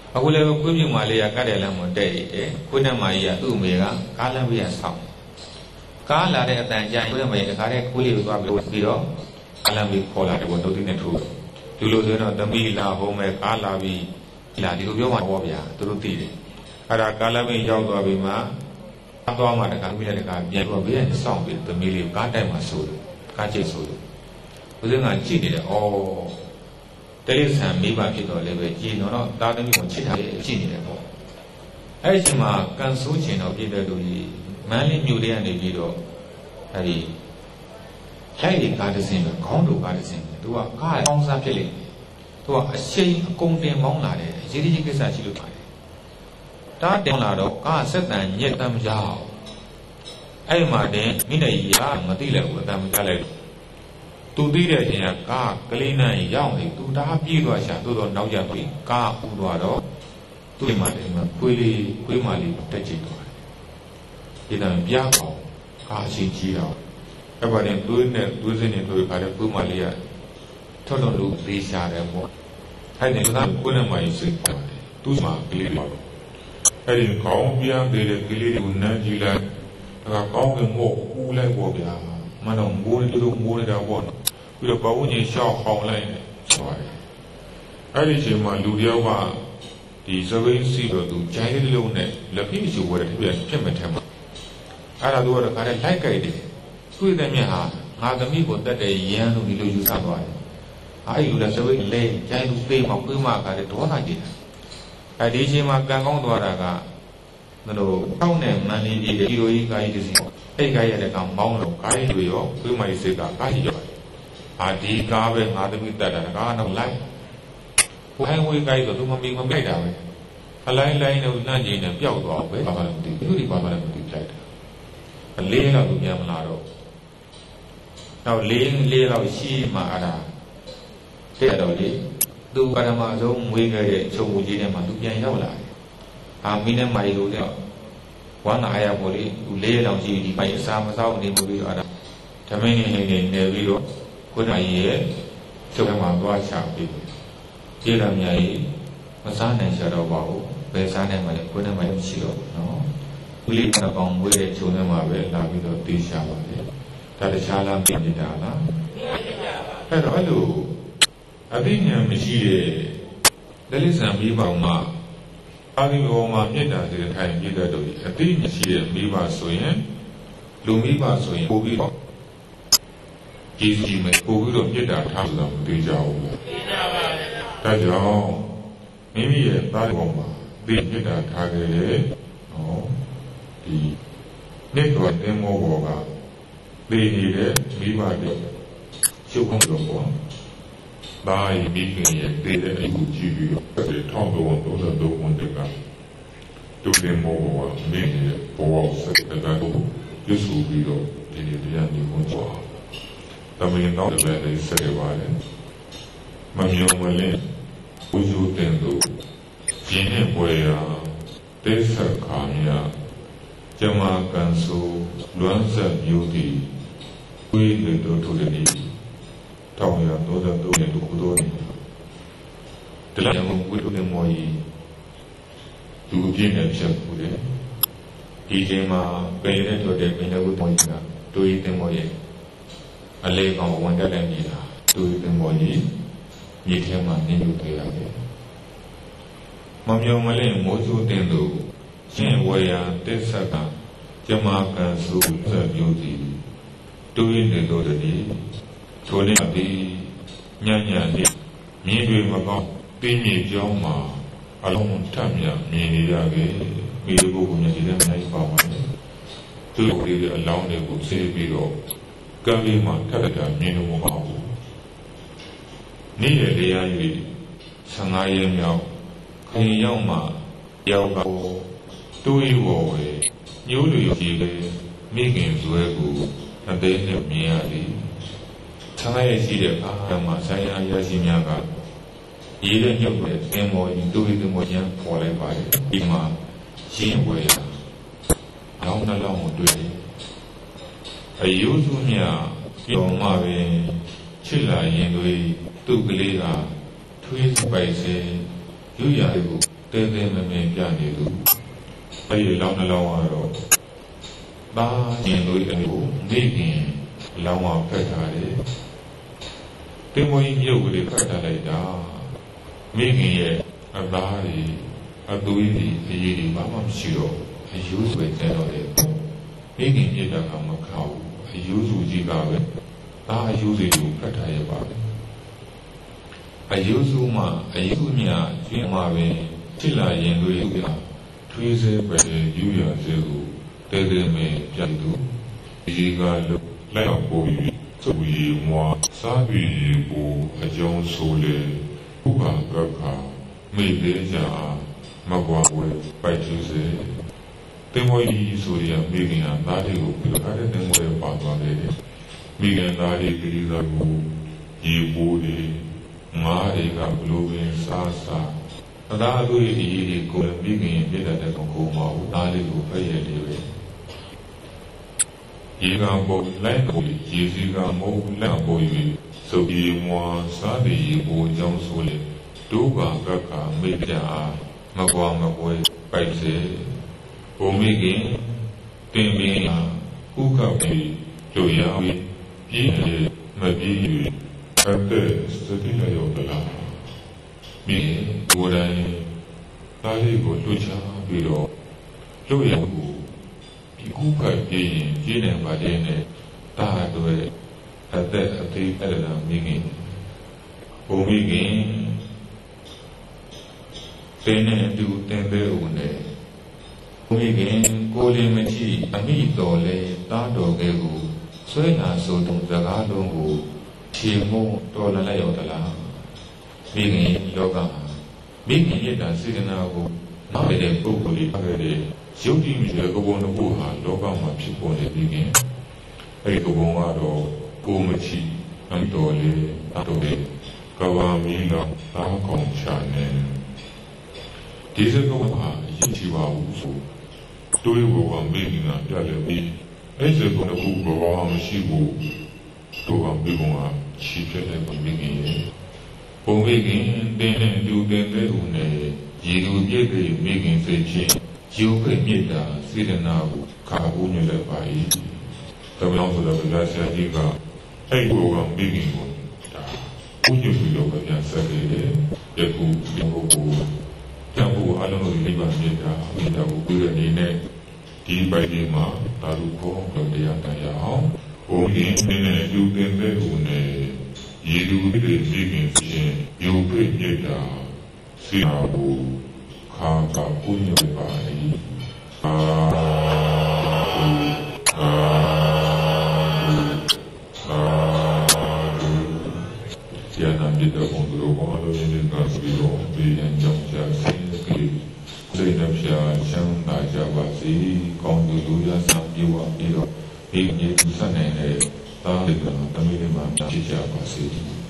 အခုလည်းကိုပြုမာလေးကကတ်တယ်လမ်းမတက်ရတဲ့ကိုနဲ့မာကြီးကသူ့အမေကကားလမ်းပြရဆောင်ကားလာတဲ့အတန်ကြာကိုနဲ့မာကြီးတခါတည်းကိုလေးကိုသွားပြီးတော့ကားလမ်းပြီးခေါ်လာတယ်ဘောတို့တိနဲ့ထိုးဒီလိုဆိုတော့သမီးလာဟိုမဲ့ကားလာပြီးလာဒီလိုပြောမှာပေါ့ဗျာသူတို့သိတယ်အဲ့ဒါကားလမ်းပြီးရောက်သွားပြီးမှသွားမှတခါပြီးတဲ့တခါပြန်တော့ဘေးကစောင့်ပြီးသမီးလေးကားတိုက်မှာဆိုတယ်ကားချိတ်ဆိုတယ်ဦးစင်းကကြည့်နေတယ်ဩတိရစ္ဆာန်မိဘဖြစ်တော့လည်းပဲကြည်တော့တာသမီးကိုချစ်ထားကြည့်နေတယ်ပေါ့အဲ့ဒီချိန်မှာကန်ဆိုးချင်တော့ပြည့်တဲ့လူကြီးမန်းလေးမြို့လေးကနေပြီးတော့အဲ့ဒီလိုက်ဒီကားတစ်စင်းပဲခေါင်းတို့ကားတစ်စင်းပဲသူကကားကောင်းစားဖြစ်လိမ့်မယ်သူကအရှိန်အကုန်တင်မောင်းလာတယ်ရေးကြီးကိစ္စရှိလို့ပါတယ်တားတင်လာတော့ကားဆက်တန်ညက်တမ်းမရအောင်အဲ့မှာတင်မိနေကြီးကမသိလဲဘူးအတမ်းမကြလိုက်သူသိတဲ့အချိန်ကကားကလေးနဲ့ရောက်နေသူတားပြေးသွားရှာသို့တော့နောက်ကျပြီးကားဥသွားတော့သူ့မှာတင်မှာခွေးမလေးတက်ကြည့်သွားတယ်ဒီတန်ပြားအောင်ကားအချင်းကြီးတော့အဲ့ပါနဲ့သွေးနဲ့သွေးစင်းနဲ့တွေ့ခါတဲ့ခွေးမလေးကထော်တော်လူသေးရှာတယ်ပေါ့အဲ့ဒီကကိုယ်နဲ့မှရင်စိတ်ပါတယ်သူ့မှာကလေးပါအဲ့ဒီကောင်းပြားသေးတဲ့ကလေးကိုနမ်းကြည့်လိုက်ဒါကကောင်းကင်မို့ဦးလိုက်ပေါ့ဗျာမတော့မိုးတို့မိုးနေတာပေါ့ပြီးတော့ပဝန်းကျင်ရှောက်ဟောင်းလိုက်ဆိုရတယ်အဲ့ဒီချိန်မှာလူတယောက်ကဒီစပိန်စီတော့သူဂျိုင်းလေးလုံးနဲ့လက်ဖိရှူဝဲတယ်ဖြစ်မှထဲမှာအဲ့ဒါသူကတော့ခါတဲ့လိုက်ကြိုက်တယ်တွေ့တဲ့မြတ်ဟာငါသမီးကိုတတ်တဲ့ရန်လို့ဒီလိုယူဆသွားတယ်အဲ့ဒီလူလည်းစပိန်လဲဂျိုင်းလူသေးမှခွေးမခါတဲ့ဒေါသကြီးတယ်အဲ့ဒီချိန်မှာကံကောင်းသွားတာကမလို့ထောက်နဲ့မန်လေးကြီးဒီလိုကြီးကားကြီးတစ်စီးအဲ့ကားရတဲ့ကောင်မောင်းတော့ကားကြီးတွေရောခွေးမကြီးစိတ်ကကားကြီးရောဒီကားပဲငါသမီးတတ်တာကားတော့လိုက်ဟိုဟိုင်းဝေးကားဆိုသူမမီမမိုက်တာပဲအလိုင်းလိုင်းနဲ့နှမ်းကြီးနဲ့ပျောက်သွားပဲဘာမှမသိဘူးဒီဘာမှမသိလိုက်တာအလေးတော့သူပြန်မလာတော့နောက်လေးလောက်ရှိမှအဲ့ဒါတဲ့တော့လေသူပထမဆုံးမွေးခဲ့တဲ့ချုံမူကြီးထဲမှာသူပြန်ရောက်လာတယ်မင်းနဲ့မိုင်လို့တော့ဝမ်းနာရပေါ်လေသူလေးလောက်ကြီးဒီပိုင်အစာမစားနေဘူးပြီးတော့အဲ့ဒါဓမင်းနေနေပြီးတော့ကိုယ်တိုင်ရဲ့ကျုပ်ကမှသွားချပြီးကျေးလာမြကြီးမစားနိုင်ကြတော့ပါဘူးဘယ်စားနိုင်မှလဲကိုယ်နဲ့မှမရှိတော့ဘူးနော်ဦးလေးကတော့မွေးတဲ့ချုံထဲမှာပဲလာပြီးတော့တေးရှာပါတယ်ဒါတခြားလားပြင်နေတာလားအဲ့တော့အဲ့လိုအသိဉာဏ်မရှိတဲ့တိရစ္ဆာန်မိဘမှာအာဒီဘောမှာမြင့်တာတဲ့ထိုင်ပြည့်တဲ့တို့အသိဉာဏ်ရှိတဲ့မိဘဆိုရင်လူမိဘဆိုရင်ပို့ပြီးတော့ကြီးကြီးမဲ့ပို့ပြီးတော့မြင့်တာထားလို့မသိကြဘူးသိကြပါဘူးဒါကြောင့်မိမိရဲ့သားဘောမှာသိမြင့်တာထားခဲ့တဲ့ဒီနေ့တော့အမောဘောကသိနေတဲ့မိဘတွေချုပ်ကုန်တော့ပေါ့ဒါရီမိခင်ရဲ့တည်တဲ့အကူကြည့်ပြီး1333ခုတက်ကသူ့မောဘောကမင်းရဲ့ဘောစက်တဲ့ကိုရွှေပြီးတော့ဒီနေ့တရားညီဝန်ကြောတမင်တော့လည်းဆက်ရပါတယ်မမျိုးမလင်းဦးစုတင်တို့ရင်းနဲ့ပွဲရာတိစ္ဆခါမြကျမကန်ဆိုလွမ်းဆက်မျိုးတီဝိလေတို့ထိုတဲ့နေ့1333ရဲ့ခုတော်နေတလည်းမဝိတုနေမောကြီးသူပြင်းနေချက်ပူတယ်ဒီချိန်မှာပေရတဲ့တဲ့ပင်လည်းဝိမောကြီးကတူရီတင်မောရဲ့အလေးကောင်ဝန်တက်တဲ့နေတာတူရီတင်မောကြီးမြေထဲမှာနေလို့တွေ့ရတယ်မမြောင်မလင်းမိုးစုတင်လို့ရှင်ဝေယတစ္ဆကကျမကန်စုဆက်မျိုးစီတူရီနေလို့တည်းထိုလေးပြီးညံ့လေးမြင်တွေ့မကောင်းတင်းမြေကြောင်းမှာအလုံးထပ်မြမြင်နေရခဲ့မိဘကိုမြင်နေတဲ့နိုင်ပါပါတယ်သူ့ကိုယ်အလောင်းတွေကိုဆေးပြီးတော့ကံလေးမှာထပ်တာမြင်လို့မကောင်းဘူးနေ့ရက်တရား၍15ရက်မြောက်ခင်ရောက်မှရောက်တော့တူရီဝေါ်ဝဲညိုးလူကြီးလေမိခင်ဇွဲကိုအသေးနဲ့မြင်ရသည်ဆိုင်ရရှိတဲ့အခါမှာဆိုင်ရာရရှိများကရေးတဲ့ညုတ်တဲ့သင်္ဘောကြီးတူရီသင်္ဘောကြီးပေါ်လိုက်ပါတယ်ဒီမှာရှင်းဝဲအောင်းနှလုံးကိုတွေ့တယ်အယုစုမြပြောင်းမှပဲချစ်လာရင်တွေသူ့ကလေးကထွေးပိုက်စေရွရကိုတဲတဲမဲမဲပြနေသူအဲ့ဒီလောင်းနှလောင်းကတော့ဒါရင်တို့အမျိုးမိခင်လောင်းအောင်ဖက်ထားတယ်တင်မွေးမြုပ်ကလေးဖက်ထားလိုက်တာမိခင်ရဲ့အသားတွေအသွေးတွေအရည်တွေဘာမှမရှိတော့အယိုးဆွဲတဲ့တော့တယ်မိခင်မြစ်တာကမခေါဘူးအယိုးစုကြီးကပဲဒါအယိုးတွေကိုဖက်ထားရပါပဲအယိုးစုမှအယိုးမြကျွင်းမှာပဲဖြစ်လာရင်တို့ကထွေးစေပဲယူရစေကိုတဲတဲမဲပြတ်သူဒီကလိုက်အောင်ပို့ပြီးသူရီမွာစားပြီးပို့အကြောင်းဆိုလေဥပါကခမိသေးကြမကွာဝဲပိုက်သူစေတင်မွေးဆိုရမိခင်ကသားတွေကိုပြခါတဲ့တင်မွေးပါသွားတယ်မိခင်သားတွေကလေးကကိုရေပိုးတွေငါးတွေကဘလိုပင်စားစားအသားတို့ရဲ့ဒီကိုမိခင်ပြတဲ့တဲ့ကိုမဟုတ်သားလေးကိုဖက်ရတယ်ပဲရေကပေါ်လိုက်ကိုရေစီကမိုးလက်ပေါ်၍စုပ်ရီမွာစားတဲ့ရေပိုးကြောင်းဆိုလေဒုဘာကခမိကြမကွာမပွဲပိုက်စေဘုံမိခင်တင်ပင်ဥက္ကပြီးတို့ရပြီးပြည့်တယ်မပြည့်၍အသက်စတိလျောတလားမိကိုယ်တိုင်သားလေးကိုလှူချပြီးတော့တို့ရကိုဒီဥက္ကပြည့်ရင်ပြည့်တယ်ပါတဲ့နဲ့တာတို့အသက်အသေးအဲ့ဒါမိခင်ဘုံမိခင်တင်းနဲ့အတူတင်ပေးဦးနဲ့ဘုံမိခင်ကိုယ်လေးမကြည့်အမိတော်လဲတားတော်ကဲကိုဆွဲနာဆိုတုံစကားလုံးကိုခြေမုံတော်လည်းလိုက်ရောက်သလားမိခင်လောကမှာမိခင်ရဲ့တာစေတနာကိုနားလည်တဲ့ပုဂ္ဂိုလ်လေးဖြစ်တဲ့ရုပ်တည်တဲ့ကဘုံတစ်ခုဟာလောကမှာဖြစ်ပေါ်နေပြီးခင်အဲဒီကဘုံကတော့ကိုမချီအမိတော်လေးတားတော်လေးကဘာမီလောတားကောင်ချာနေဒီစကားဟာရည်ချပါဘူးဆိုတွေးဖို့ကမိခင်ကပြလည်းပြီးအဲ့ဒီကောကူဘာမှမရှိဘူးတို့ကမိဘကချီပြတဲ့မိခင်ရဲ့ပုံမိခင်တင်းနဲ့လူတဲ့တဲ့ဦးနဲ့ရေလူပြည့်တဲ့မိခင်စိတ်ချင်းယူခဲ့မြစ်တာစေတနာကိုခါဘူးနေလည်းပါ၏တမန်တော်ဆိုတော့ဆရာကြီးကအဲ့ဒီကမိခင်ကိုဒါဥညွှန်ပြီးတော့ပြန်ဆက်ခဲ့တယ်ယခုဒီဘုရားဘုရားအလုံးစုံနိဗ္ဗာန်မြတ်တာမိတော်ကိုပြည့်တဲ့အနေနဲ့ဒီပိုက်ဒီမှာတာလူခေါ်တော့တရားတရားအောင်ဘုရင်နဲ့ယူတင်တဲ့ဦးနဲ့ရေလူတွေမိခင်ချင်းယူပြည့်မြတ်တာစီနာဘူခါကပုညေပါလိကျန်တဲ့ဒီတော့ဘုံတို့ဘာလို့ရင်းနေတာဆိုတော့ဒီရင်ကြောင့်ကြာစင်းကြီးစိတ်နှပြချမ်းသာကြပါစေကောင်းသူလူရဆောင်ပြေဝပြီးတော့ဒီနေ့ဆက်နေတဲ့သားတွေကတမီးတွေမှာဖြစ်ကြပါစေ